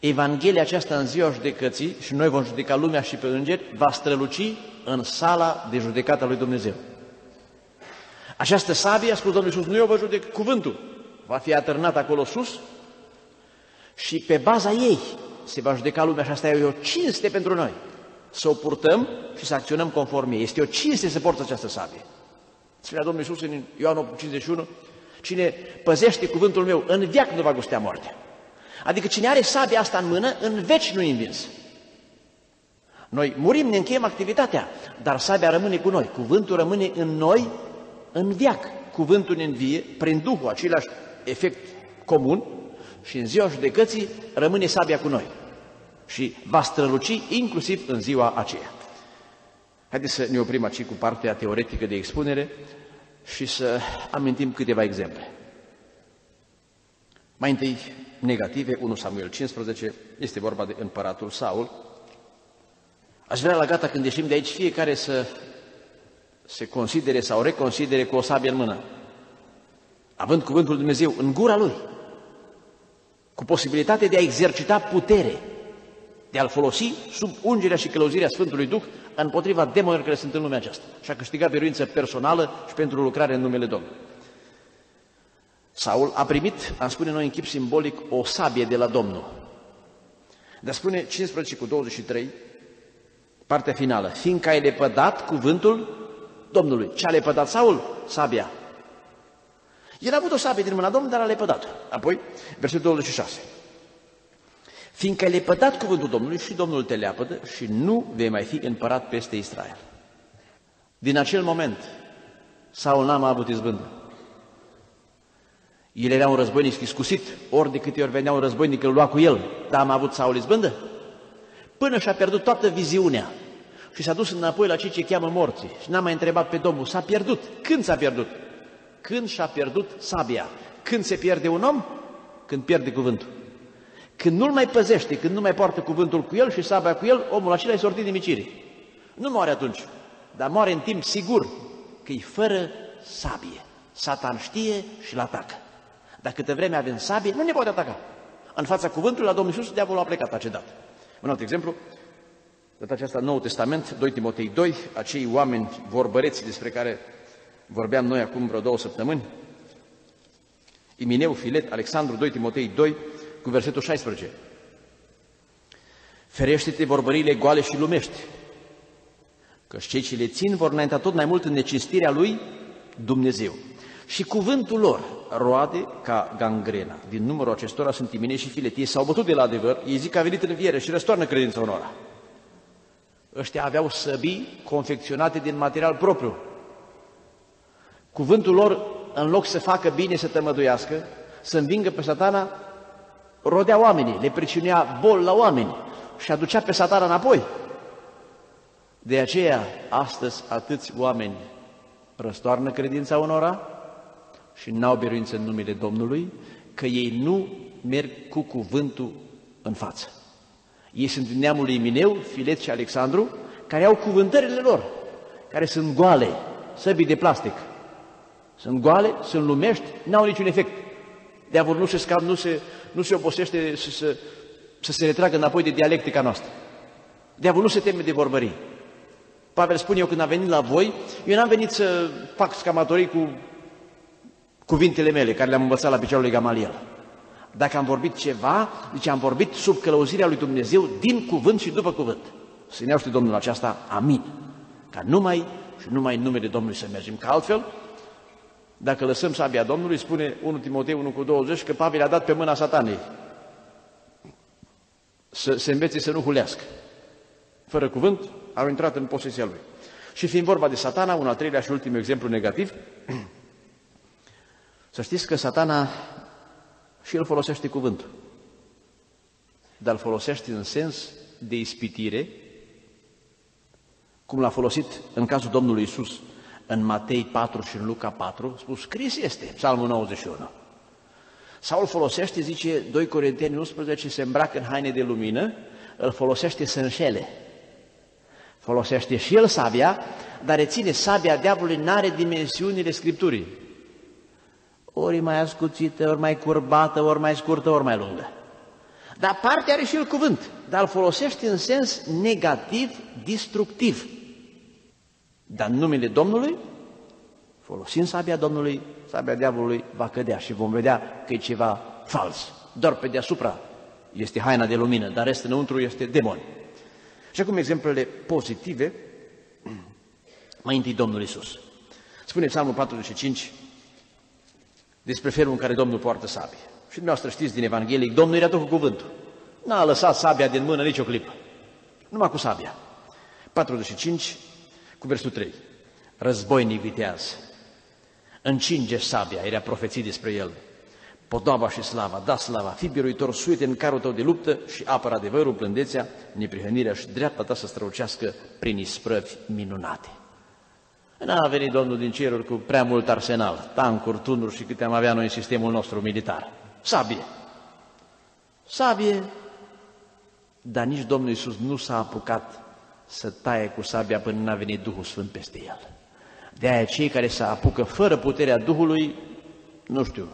Evanghelia aceasta în ziua judecății, și noi vom judeca lumea și pe îngeri, va străluci în sala de judecată a lui Dumnezeu. Această sabie, a spus Domnul Iisus, nu eu vă judec, cuvântul va fi atârnat acolo sus și pe baza ei se va judeca lumea și asta e o cinste pentru noi. Să o purtăm și să acționăm conform ei. Este o cinste să porți această sabie. Spunea Domnul Iisus în Ioan 8:51, cine păzește cuvântul meu, în veac nu va gustea moartea. Adică cine are sabia asta în mână, în veci nu-i învins. Noi murim, ne încheiem activitatea, dar sabia rămâne cu noi. Cuvântul rămâne în noi în veac. Cuvântul ne învie prin Duhul, același efect comun, și în ziua judecății rămâne sabia cu noi. Și va străluci inclusiv în ziua aceea. Haideți să ne oprim aici cu partea teoretică de expunere și să amintim câteva exemple. Mai întâi, negative, 1 Samuel 15, este vorba de împăratul Saul. Aș vrea la gata, când ieșim de aici, fiecare să se considere sau reconsidere cu o sabie în mână, având cuvântul lui Dumnezeu în gura lui, cu posibilitatea de a exercita putere, de a-l folosi sub ungerea și călăuzirea Sfântului Duh împotriva demonilor care sunt în lumea aceasta și a câștigat biruință personală și pentru lucrare în numele Domnului. Saul a primit, am spune noi în chip simbolic, o sabie de la Domnul. Dar spune 15:23, partea finală, fiindcă ai lepădat cuvântul Domnului. Ce a lepădat Saul? Sabia. El a avut o sabie din mâna Domnului, dar a lepădat. Apoi, versetul 26. Fiindcă ai lepădat cuvântul Domnului și Domnul te leapădă și nu vei mai fi împărat peste Israel. Din acel moment, Saul n-a mai avut izbândă. El era un războinic iscusit, ori de câte ori venea un războinic îl lua cu el, dar am avut Saul izbândă? Până și-a pierdut toată viziunea și s-a dus înapoi la cei ce cheamă morții și n-a mai întrebat pe Domnul, s-a pierdut. Când s-a pierdut? Când și-a pierdut sabia. Când se pierde un om? Când pierde cuvântul. Când nu-l mai păzește, când nu mai poartă cuvântul cu el și sabia cu el, omul acela e sortit nimicirii. Nu moare atunci, dar moare în timp sigur că e fără sabie. Satan știe și-l atacă. Dar câtă vreme avem sabie, nu ne poate ataca. În fața cuvântului la Domnul Iisus, diavolul a plecat, a cedat. Un alt exemplu, data aceasta Noul Testament, 2 Timotei 2, acei oameni vorbăreți despre care vorbeam noi acum vreo 2 săptămâni, Imineu, Filet, Alexandru, 2 Timotei 2, cu versetul 16. Ferește-te vorbările goale și lumești, căci cei ce le țin vor înainta tot mai mult în necinstirea lui Dumnezeu. Și cuvântul lor roade ca gangrena. Din numărul acestora sunt Iminei și Filet. Ei s-au bătut de la adevăr, ei zic că a venit în înviere și răstoarnă credința unora. Ăștia aveau săbii confecționate din material propriu. Cuvântul lor, în loc să facă bine, să tămăduiască, să învingă pe Satana, rodea oamenii, le pricinuia boli la oameni și aducea pe Satana înapoi. De aceea, astăzi, atâți oameni răstoarnă credința unora și n-au biruință în numele Domnului, că ei nu merg cu cuvântul în față. Ei sunt din neamul lui Imineu, Filet și Alexandru, care au cuvântările lor, care sunt goale, săbii de plastic. Sunt goale, sunt lumești, n-au niciun efect. Diavolul nu se scapă, nu se obosește să se retragă înapoi de dialectica noastră. Diavolul nu se teme de vorbării. Pavel spune, eu când am venit la voi, eu n-am venit să fac scamatorii cu cuvintele mele, care le-am învățat la piciorul lui Gamaliel. Dacă am vorbit ceva, zice, am vorbit sub călăuzirea lui Dumnezeu, din cuvânt și după cuvânt. Să ne știe Domnul aceasta, amin. Ca numai și numai în numele Domnului să mergem. Că altfel, dacă lăsăm sabia Domnului, spune 1 Timotei 1:20, că Pavel a dat pe mâna Satanei. Să se învețe să nu hulească. Fără cuvânt, au intrat în posesia lui. Și fiind vorba de Satana, un al treilea și ultim exemplu negativ, să știți că Satana și el folosește cuvântul, dar îl folosește în sens de ispitire, cum l-a folosit în cazul Domnului Iisus în Matei 4 și în Luca 4, spus, scris este, Psalmul 91. Sau îl folosește, zice 2 Corinteni 11, se îmbracă în haine de lumină, îl folosește să înșele. Folosește și el sabia, dar reține sabia diavolului, n-are dimensiunile Scripturii. Ori mai ascuțită, ori mai curbată, ori mai scurtă, ori mai lungă. Dar parte are și el cuvânt, dar îl folosește în sens negativ, destructiv. Dar în numele Domnului, folosind sabia Domnului, sabia diavolului va cădea și vom vedea că e ceva fals. Doar pe deasupra este haina de lumină, dar restul înăuntru este demon. Și acum exemplele pozitive, mai întâi Domnul Iisus. Spune Psalmul 45 despre felul în care Domnul poartă sabie. Și dumneavoastră știți din Evanghelic, Domnul era tot cu cuvântul. N-a lăsat sabia din mână nicio clipă, numai cu sabia. 45 cu versul 3. Războinic viteaz, încinge sabia, era profeții despre el. Podoaba și slava, da slava, fi biruitor, suite în carul tău de luptă și apără adevărul, blândețea, neprihănirea și dreapta ta să strălucească prin isprăvi minunate. N-a venit Domnul din ceruri cu prea mult arsenal, tancuri, tunuri și câte am avea noi în sistemul nostru militar. Sabie. Sabie, dar nici Domnul Iisus nu s-a apucat să taie cu sabia până n-a venit Duhul Sfânt peste el. De-aia cei care se apucă fără puterea Duhului, nu știu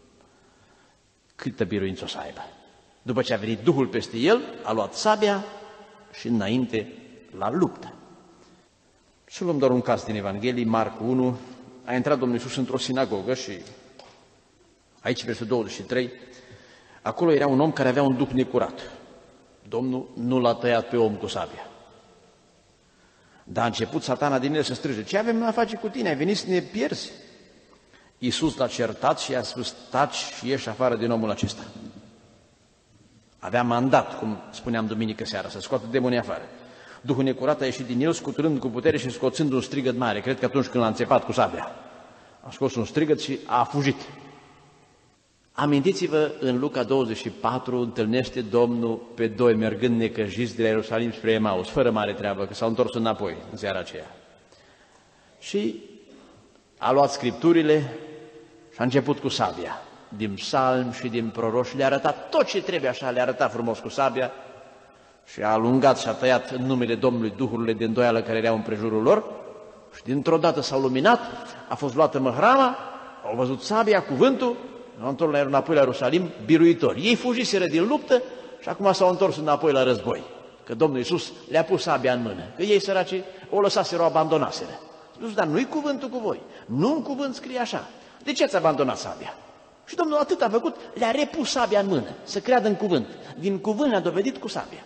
câtă biruință o să aibă. După ce a venit Duhul peste el, a luat sabia și înainte la luptă. Și luăm doar un caz din Evanghelie, Marcu 1, a intrat Domnul Iisus într-o sinagogă și aici versul 23, acolo era un om care avea un duh necurat. Domnul nu l-a tăiat pe om cu sabia. Dar a început Satana din el să strige, ce avem a face cu tine? Ai venit să ne pierzi? Iisus l-a certat și i-a spus, taci și ieși afară din omul acesta. Avea mandat, cum spuneam duminică seara, să scoată demonii afară. Duhul necurat a ieșit din el, scuturând cu putere și scoțând un strigăt mare. Cred că atunci când l-a înțepat cu sabia, a scos un strigăt și a fugit. Amintiți-vă, în Luca 24 întâlnește Domnul pe doi mergând necăjiți de la Ierusalim spre Emaus, fără mare treabă, că s-au întors înapoi în seara aceea. Și a luat scripturile și a început cu sabia, din psalm și din proroși, le-a arătat tot ce trebuie așa, le-a arătat frumos cu sabia și a alungat și a tăiat în numele Domnului duhurile de îndoială care erau în prejurul lor și dintr-o dată s-au luminat, a fost luată măhrama, au văzut sabia, cuvântul, s-au întors înapoi la Ierusalim, biruitori. Ei fugiseră din luptă și acum s-au întors înapoi la război, că Domnul Iisus le-a pus sabia în mână, că ei săraci o lăsaseră, o abandonaseră. Spus, dar nu-i cuvântul cu voi, nu în cuvânt scrie așa. De ce ați abandonat sabia? Și Domnul atât a făcut, le-a repus sabia în mână, să creadă în cuvânt. Din cuvânt le-a dovedit cu sabia.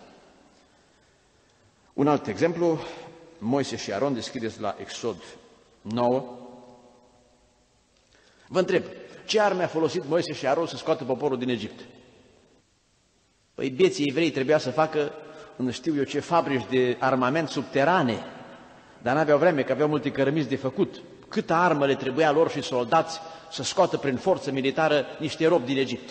Un alt exemplu, Moise și Aron, deschideți la Exod 9. Vă întreb, ce arme a folosit Moise și Aron să scoată poporul din Egipt? Păi bieții evrei trebuia să facă, nu știu eu ce, fabrici de armament subterane, dar n-aveau vreme, că aveau multe cărămizi de făcut. Câtă armă le trebuia lor și soldați să scoată prin forță militară niște robi din Egipt.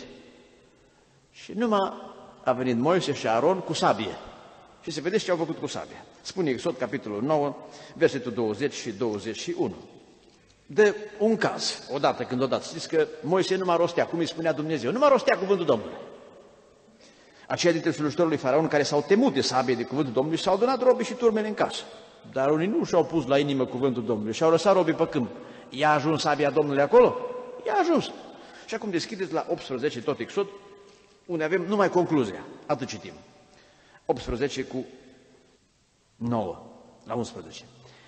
Și numai a venit Moise și Aron cu sabie. Și se vedeți ce au făcut cu sabia. Spune Exod, capitolul 9, versetul 20 și 21. De un caz, odată când odată, știți că Moise nu mă rostea, cum îi spunea Dumnezeu, nu mă rostea cuvântul Domnului. Aceia dintre slujitorii lui Faraon care s-au temut de sabie de cuvântul Domnului și s-au adunat robii și turmele în casă. Dar unii nu și-au pus la inimă cuvântul Domnului și-au lăsat robii pe câmp. I-a ajuns sabia Domnului acolo? I-a ajuns. Și acum deschideți la 18 tot Exod, unde avem numai concluzia. Atât citim. 18 cu 9 la 11.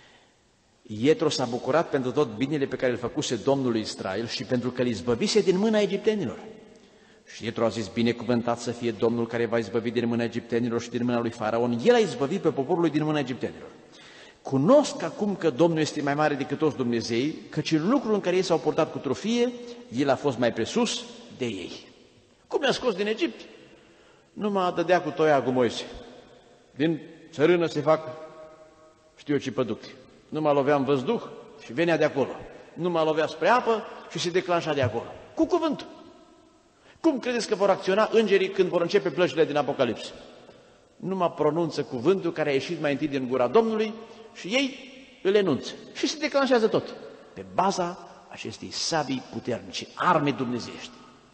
Ietro s-a bucurat pentru tot binele pe care îl făcuse Domnul lui Israel și pentru că îl izbăvise din mâna egiptenilor. Și Ietro a zis, binecuvântat să fie Domnul care va izbăvi din mâna egiptenilor și din mâna lui Faraon. El a izbăvit pe poporul lui din mâna egiptenilor. Cunosc acum că Domnul este mai mare decât toți Dumnezeii, căci în lucrul în care ei s-au purtat cu trofie, El a fost mai presus de ei. Cum ne-a scos din Egipt? Numai dădea cu toiagul Moise. Din țărână se fac, știu eu ce păducti. Numai lovea în văzduh și venea de acolo. Numai lovea spre apă și se declanșa de acolo. Cu cuvântul. Cum credeți că vor acționa îngerii când vor începe plăcile din Apocalipsă? Numai pronunță cuvântul care a ieșit mai întâi din gura Domnului și ei îl enunță. Și se declanșează tot. Pe baza acestei sabii puternice, arme dumnezeiești.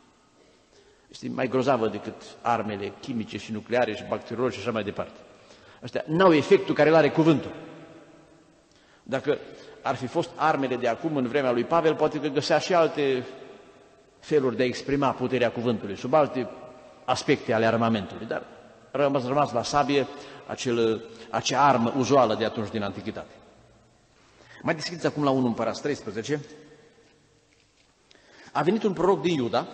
Este mai grozavă decât armele chimice și nucleare și bacteriologice și așa mai departe. Astea n-au efectul care îl are cuvântul. Dacă ar fi fost armele de acum în vremea lui Pavel, poate că găsea și alte feluri de a exprima puterea cuvântului, sub alte aspecte ale armamentului, dar rămas la sabie acea armă uzuală de atunci din Antichitate. Mai deschideți acum la 1 Împărați 13. A venit un proroc din Iuda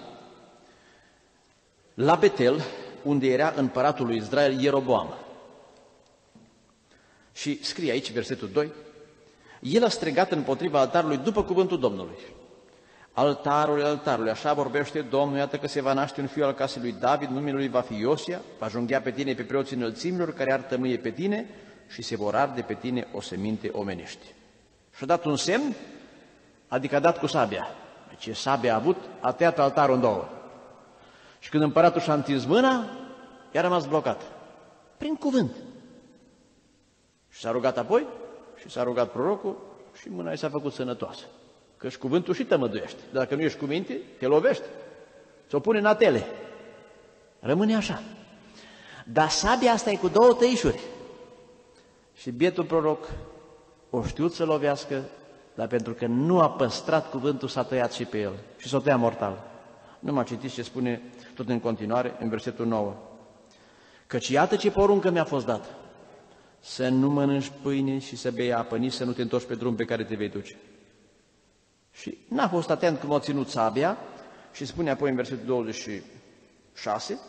la Betel, unde era împăratul lui Israel Ieroboam. Și scrie aici, versetul 2, el a strigat împotriva altarului după cuvântul Domnului. Altarul, așa vorbește Domnul, iată că se va naște un fiu al casei lui David, numele lui va fi Iosia, va junghea pe tine pe preoții înălțimilor care ar tămâie pe tine și se vor arde pe tine oseminte omenești. Și-a dat un semn, adică a dat cu sabia. Ce sabia a avut, a tăiat altarul în două. Și când împăratul și-a întins mâna, i-a rămas blocat. Prin cuvânt. Și s-a rugat apoi, și s-a rugat prorocul, și mâna i s-a făcut sănătoasă. Că și cuvântul și tămăduiește. Dacă nu ești cu minte, te lovește. Ți-o pune în atele. Rămâne așa. Dar sabia asta e cu două tăișuri. Și bietul proroc o știut să lovească, dar pentru că nu a păstrat cuvântul, s-a tăiat și pe el. Și s-o tăia mortal. Nu m-a citit ce spune tot în continuare, în versetul 9. Căci iată ce poruncă mi-a fost dată. Să nu mănânci pâine și să bei apă, nici să nu te întorci pe drum pe care te vei duce. Și n-a fost atent cum a ținut sabia și spune apoi în versetul 26,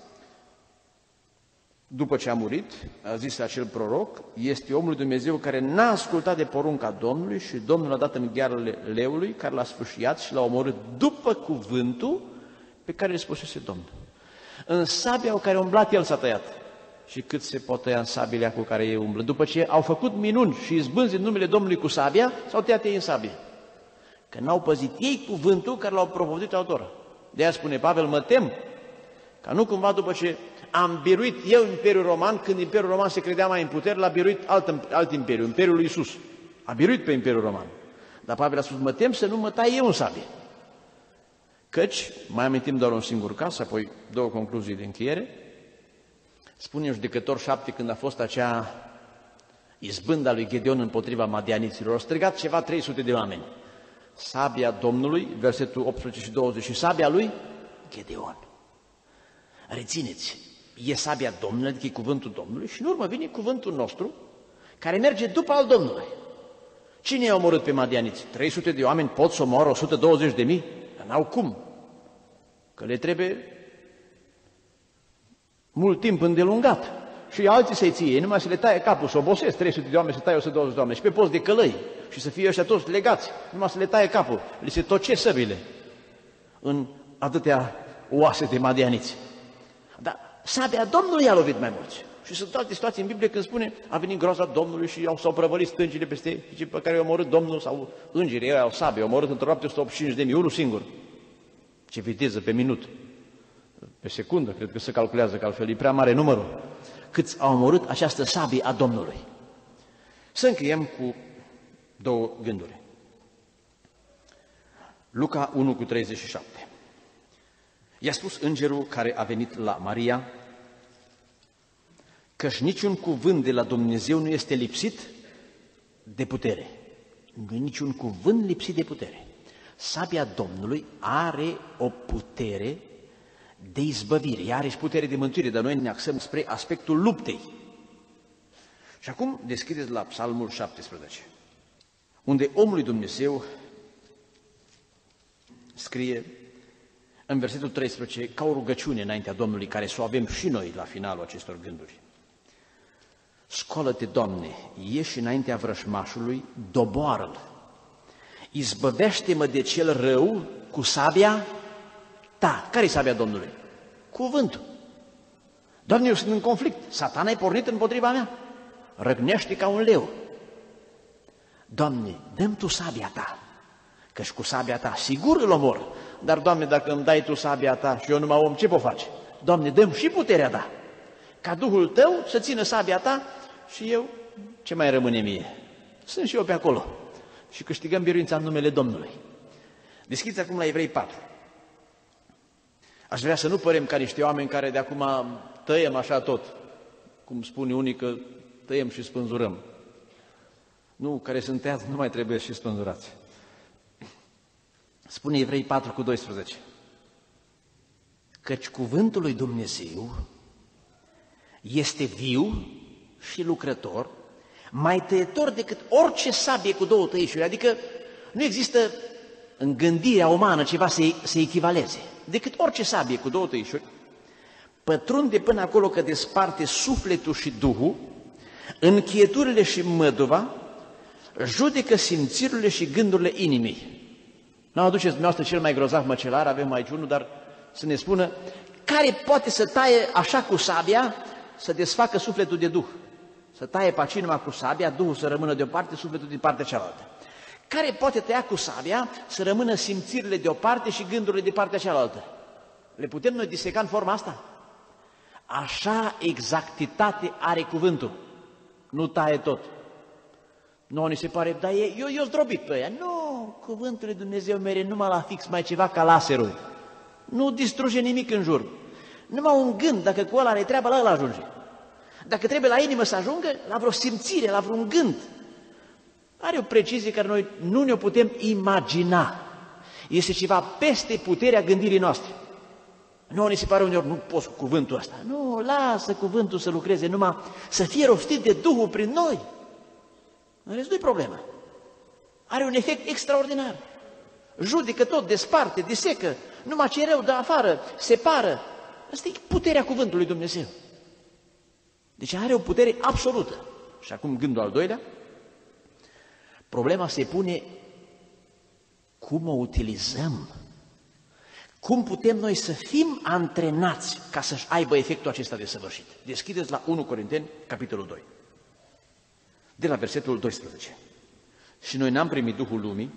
după ce a murit, a zis acel proroc, este omul lui Dumnezeu care n-a ascultat de porunca Domnului și Domnul a dat în ghearele leului care l-a sfâșiat și l-a omorât după cuvântul pe care îl spusese Domnul. În sabia cu care a umblat el s-a tăiat. Și cât se pot tăia în sabia cu care ei umblă? După ce au făcut minuni și izbânzi în numele Domnului cu sabia, s-au tăiat ei în sabie. Că n-au păzit ei cuvântul care l-au propovăduit autor. De-aia spune Pavel, mă tem, ca nu cumva după ce am biruit eu Imperiul Roman, când Imperiul Roman se credea mai în putere, l-a biruit alt imperiu, Imperiul lui Iisus. A biruit pe Imperiul Roman. Dar Pavel a spus, mă tem să nu mă tai eu în sabie. Căci, mai amintim doar un singur caz, apoi două concluzii de încheiere. Spune în Judecători 7, când a fost acea izbânda lui Gedeon împotriva madianiților, au strigat ceva 300 de oameni. Sabia Domnului, versetul 18 și 20, și sabia lui Gedeon. Rețineți, e sabia Domnului, adică e cuvântul Domnului, și în urmă vine cuvântul nostru, care merge după al Domnului. Cine i-a omorât pe madianiți? 300 de oameni pot să omoară 120.000? N-au cum, că le trebuie mult timp îndelungat. Și alții să-i ție, ei numai să le taie capul, să obosesc 300 de oameni, să taie 120 de oameni, și pe post de călăi, și să fie ăștia toți legați, numai să le taie capul, li se toce săbile în atâtea oase de madianiți. Dar sabia Domnului i-a lovit mai mulți. Și sunt alte situații în Biblie când spune, a venit groaza Domnului și s-au prăvălit stângile peste cei pe care i-au omorât Domnul, sau îngerii, ei au sabie, au omorât într-o noapte 185.000, unul singur. Ce viteză pe minut, pe secundă, cred că se calculează, că altfel e prea mare numărul. Câți au omorât această sabie a Domnului. Să încheiem cu două gânduri. Luca 1:37. I-a spus îngerul care a venit la Maria, căci niciun cuvânt de la Dumnezeu nu este lipsit de putere. Nu e niciun cuvânt lipsit de putere. Sabia Domnului are o putere de izbăvire, ea are și putere de mântuire, dar noi ne axăm spre aspectul luptei. Și acum deschideți la Psalmul 17, unde omul lui Dumnezeu scrie în versetul 13, ca o rugăciune înaintea Domnului, care să o avem și noi la finalul acestor gânduri. Scoală-te, Doamne, ieși înaintea vrășmașului, doboară-l. Izbăvește-mă de cel rău cu sabia ta. Care-i sabia Domnului? Cuvântul. Doamne, eu sunt în conflict. Satana e pornit împotriva mea. Răgnește ca un leu. Doamne, dă-mi Tu sabia Ta, căci cu sabia Ta sigur îl omor. Dar, Doamne, dacă îmi dai Tu sabia Ta și eu numai om, ce pot face? Doamne, dă-mi și puterea Ta, ca Duhul Tău să țină sabia Ta și eu, ce mai rămâne mie? Sunt și eu pe acolo. Și câștigăm biruința în numele Domnului. Deschideți acum la Evrei 4. Aș vrea să nu părem ca niște oameni care de acum tăiem așa tot, cum spune unii că tăiem și spânzurăm. Nu, care sunt tăiați nu mai trebuie și spânzurați. Spune Evrei 4:12. căci cuvântul lui Dumnezeu este viu și lucrător, mai tăietor decât orice sabie cu două tăișuri, adică nu există în gândirea umană ceva să echivaleze, decât orice sabie cu două tăișuri, pătrunde până acolo că desparte sufletul și duhul, încheieturile și măduva, judecă simțirile și gândurile inimii. Nu aduceți dumneavoastră cel mai grozav măcelar, avem aici unul, dar să ne spună care poate să taie așa cu sabia, să desfacă sufletul de duh. Să taie pacinuma cu sabia, duhul să rămână de o parte, sufletul de partea cealaltă. Care poate tăia cu sabia să rămână simțirile de o parte și gândurile de partea cealaltă? Le putem noi diseca în forma asta? Așa exactitate are cuvântul. Nu taie tot. Nu, ni se pare, dar eu zdrobit pe ea. Nu, cuvântul lui Dumnezeu mere numai la fix, mai ceva ca laserul. Nu distruge nimic în jur. Numai un gând, dacă cu ăla are treaba, la ăla ajunge. Dacă trebuie la inimă să ajungă, la vreo simțire, la vreun gând. Are o precizie care noi nu ne-o putem imagina. Este ceva peste puterea gândirii noastre. Nu, ni se pare uneori, nu poți cu cuvântul ăsta. Nu, lasă cuvântul să lucreze numai, să fie rostit de Duhul prin noi. În rest, nu-i problemă. Are un efect extraordinar. Judecă tot, desparte, disecă, numai ce e rău de afară, separă. Asta e puterea cuvântului Dumnezeu. Deci are o putere absolută. Și acum gândul al doilea, problema se pune cum o utilizăm. Cum putem noi să fim antrenați ca să-și aibă efectul acesta desăvârșit? Deschideți la 1 Corinteni, capitolul 2, de la versetul 12. Și noi n-am primit Duhul lumii,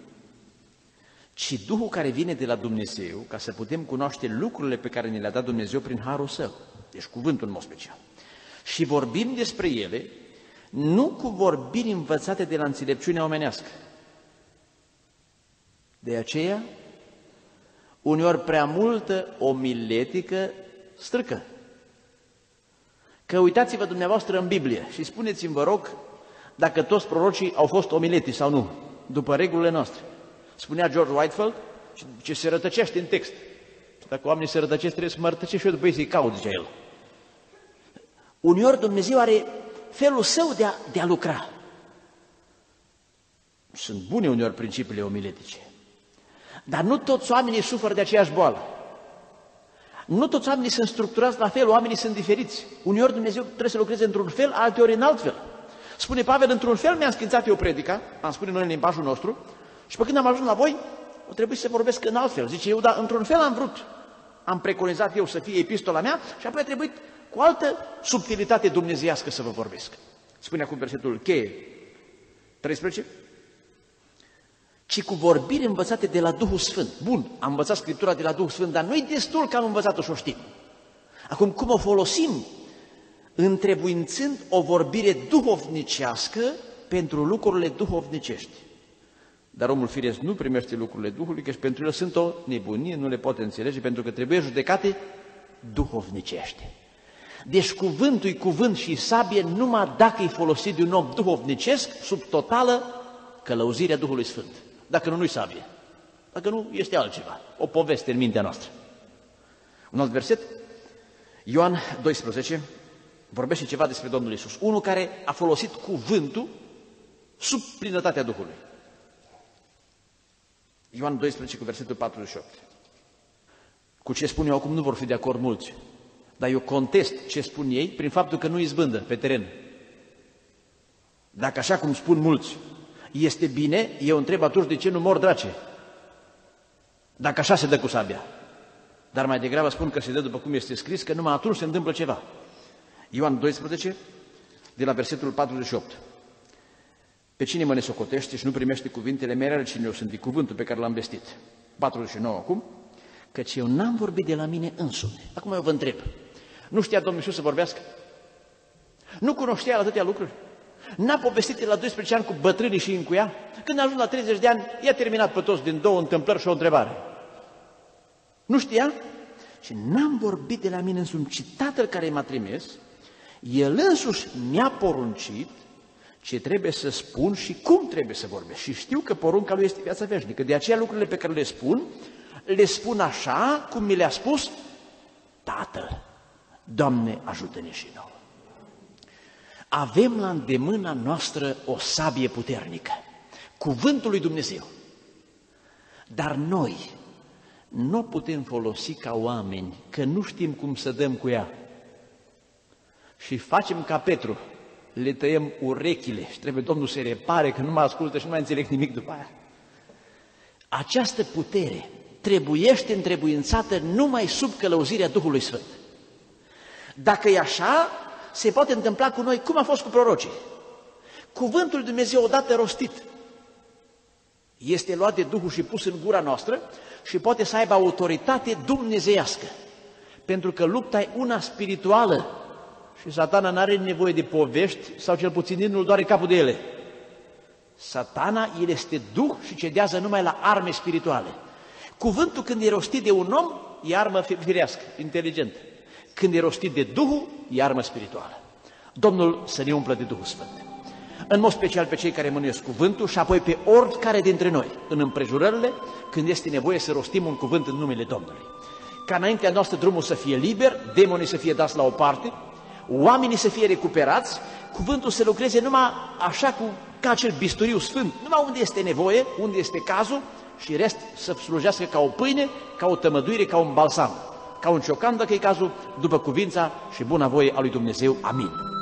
ci Duhul care vine de la Dumnezeu, ca să putem cunoaște lucrurile pe care ne le-a dat Dumnezeu prin harul Său. Deci cuvântul în mod special. Și vorbim despre ele, nu cu vorbiri învățate de la înțelepciunea omenească. De aceea, uneori prea multă omiletică strică. Că uitați-vă dumneavoastră în Biblie și spuneți-mi, vă rog, dacă toți prorocii au fost omiletici sau nu, după regulile noastre. Spunea George Whitefield, ce se rătăcește în text. Și dacă oamenii se rătăcesc, trebuie să mă rătăcesc și eu după ei să-i caut, zicea el. Uneori Dumnezeu are felul său de a lucra. Sunt bune uneori principiile omiletice. Dar nu toți oamenii suferă de aceeași boală. Nu toți oamenii sunt structurați la fel, oamenii sunt diferiți. Uneori Dumnezeu trebuie să lucreze într-un fel, alteori în alt fel. Spune Pavel, într-un fel mi-am schimbat eu predica, am spune noi în limbajul nostru, și pe când am ajuns la voi, o trebuie să vorbesc în alt fel. Zice eu, dar într-un fel am vrut, am preconizat eu să fie epistola mea și apoi a trebuit cu altă subtilitate dumnezeiască să vă vorbesc. Spune acum versetul cheie, 13, ci cu vorbiri învățate de la Duhul Sfânt. Bun, am învățat Scriptura de la Duhul Sfânt, dar nu-i destul că am învățat-o și o știm. Acum, cum o folosim? Întrebuințând o vorbire duhovnicească pentru lucrurile duhovnicești. Dar omul firesc nu primește lucrurile Duhului, căci pentru el sunt o nebunie, nu le poate înțelege, pentru că trebuie judecate duhovnicește. Deci cuvântul e cuvânt și sabie numai dacă e folosit de un om duhovnicesc sub totală călăuzirea Duhului Sfânt. Dacă nu, nu-i sabie. Dacă nu, este altceva. O poveste în mintea noastră. Un alt verset, Ioan 12, vorbește ceva despre Domnul Iisus. Unul care a folosit cuvântul sub plinătatea Duhului. Ioan 12 cu versetul 48. Cu ce spun eu acum nu vor fi de acord mulți, dar eu contest ce spun ei prin faptul că nu izbândă pe teren. Dacă așa cum spun mulți este bine, eu întreb atunci de ce nu mor drace? Dacă așa se dă cu sabia. Dar mai degrabă spun că se dă după cum este scris, că numai atunci se întâmplă ceva. Ioan 12, de la versetul 48. Pe cine mă nesocotește și nu primește cuvintele mele, cine eu sunt de cuvântul pe care l-am vestit. 49 acum. Căci eu n-am vorbit de la mine însumi. Acum eu vă întreb. Nu știa Domnul Iisus să vorbească? Nu cunoștea atâtea lucruri? N-a povestit la 12 ani cu bătrânii și încuia? Când a ajuns la 30 de ani, i-a terminat pe toți din două întâmplări și o întrebare. Nu știa? Și n-am vorbit de la mine însumi, ci Tatăl care m-a trimis, El însuși mi-a poruncit ce trebuie să spun și cum trebuie să vorbesc. Și știu că porunca Lui este viața veșnică. De aceea lucrurile pe care le spun așa cum mi le-a spus Tatăl, Doamne, ajută-ne și nouă. Avem la îndemâna noastră o sabie puternică, cuvântul lui Dumnezeu. Dar noi nu putem folosi ca oameni, că nu știm cum să dăm cu ea. Și facem ca Petru, le tăiem urechile și trebuie Domnul să repare că nu mă ascultă și nu mai înțeleg nimic după aia. Această putere trebuiește întrebuințată numai sub călăuzirea Duhului Sfânt. Dacă e așa, se poate întâmpla cu noi cum a fost cu prorocii. Cuvântul lui Dumnezeu odată rostit este luat de Duhul și pus în gura noastră și poate să aibă autoritate dumnezeiască. Pentru că lupta e una spirituală și Satana nu are nevoie de povești sau cel puțin nu-l doare capul de ele. Satana, el este Duh și cedează numai la arme spirituale. Cuvântul când e rostit de un om, e armă firească, inteligentă. Când e rostit de Duhul, e armă spirituală. Domnul să ne umplă de Duhul Sfânt. În mod special pe cei care mânuiesc cuvântul și apoi pe oricare dintre noi, în împrejurările, când este nevoie să rostim un cuvânt în numele Domnului. Ca înaintea noastră drumul să fie liber, demonii să fie dați la o parte, oamenii să fie recuperați, cuvântul să lucreze numai așa ca acel bisturiu sfânt, numai unde este nevoie, unde este cazul și rest să slujească ca o pâine, ca o tămăduire, ca un balsam, ca un ciocan, dacă e cazul, după cuvința și bunavoie a lui Dumnezeu. Amin.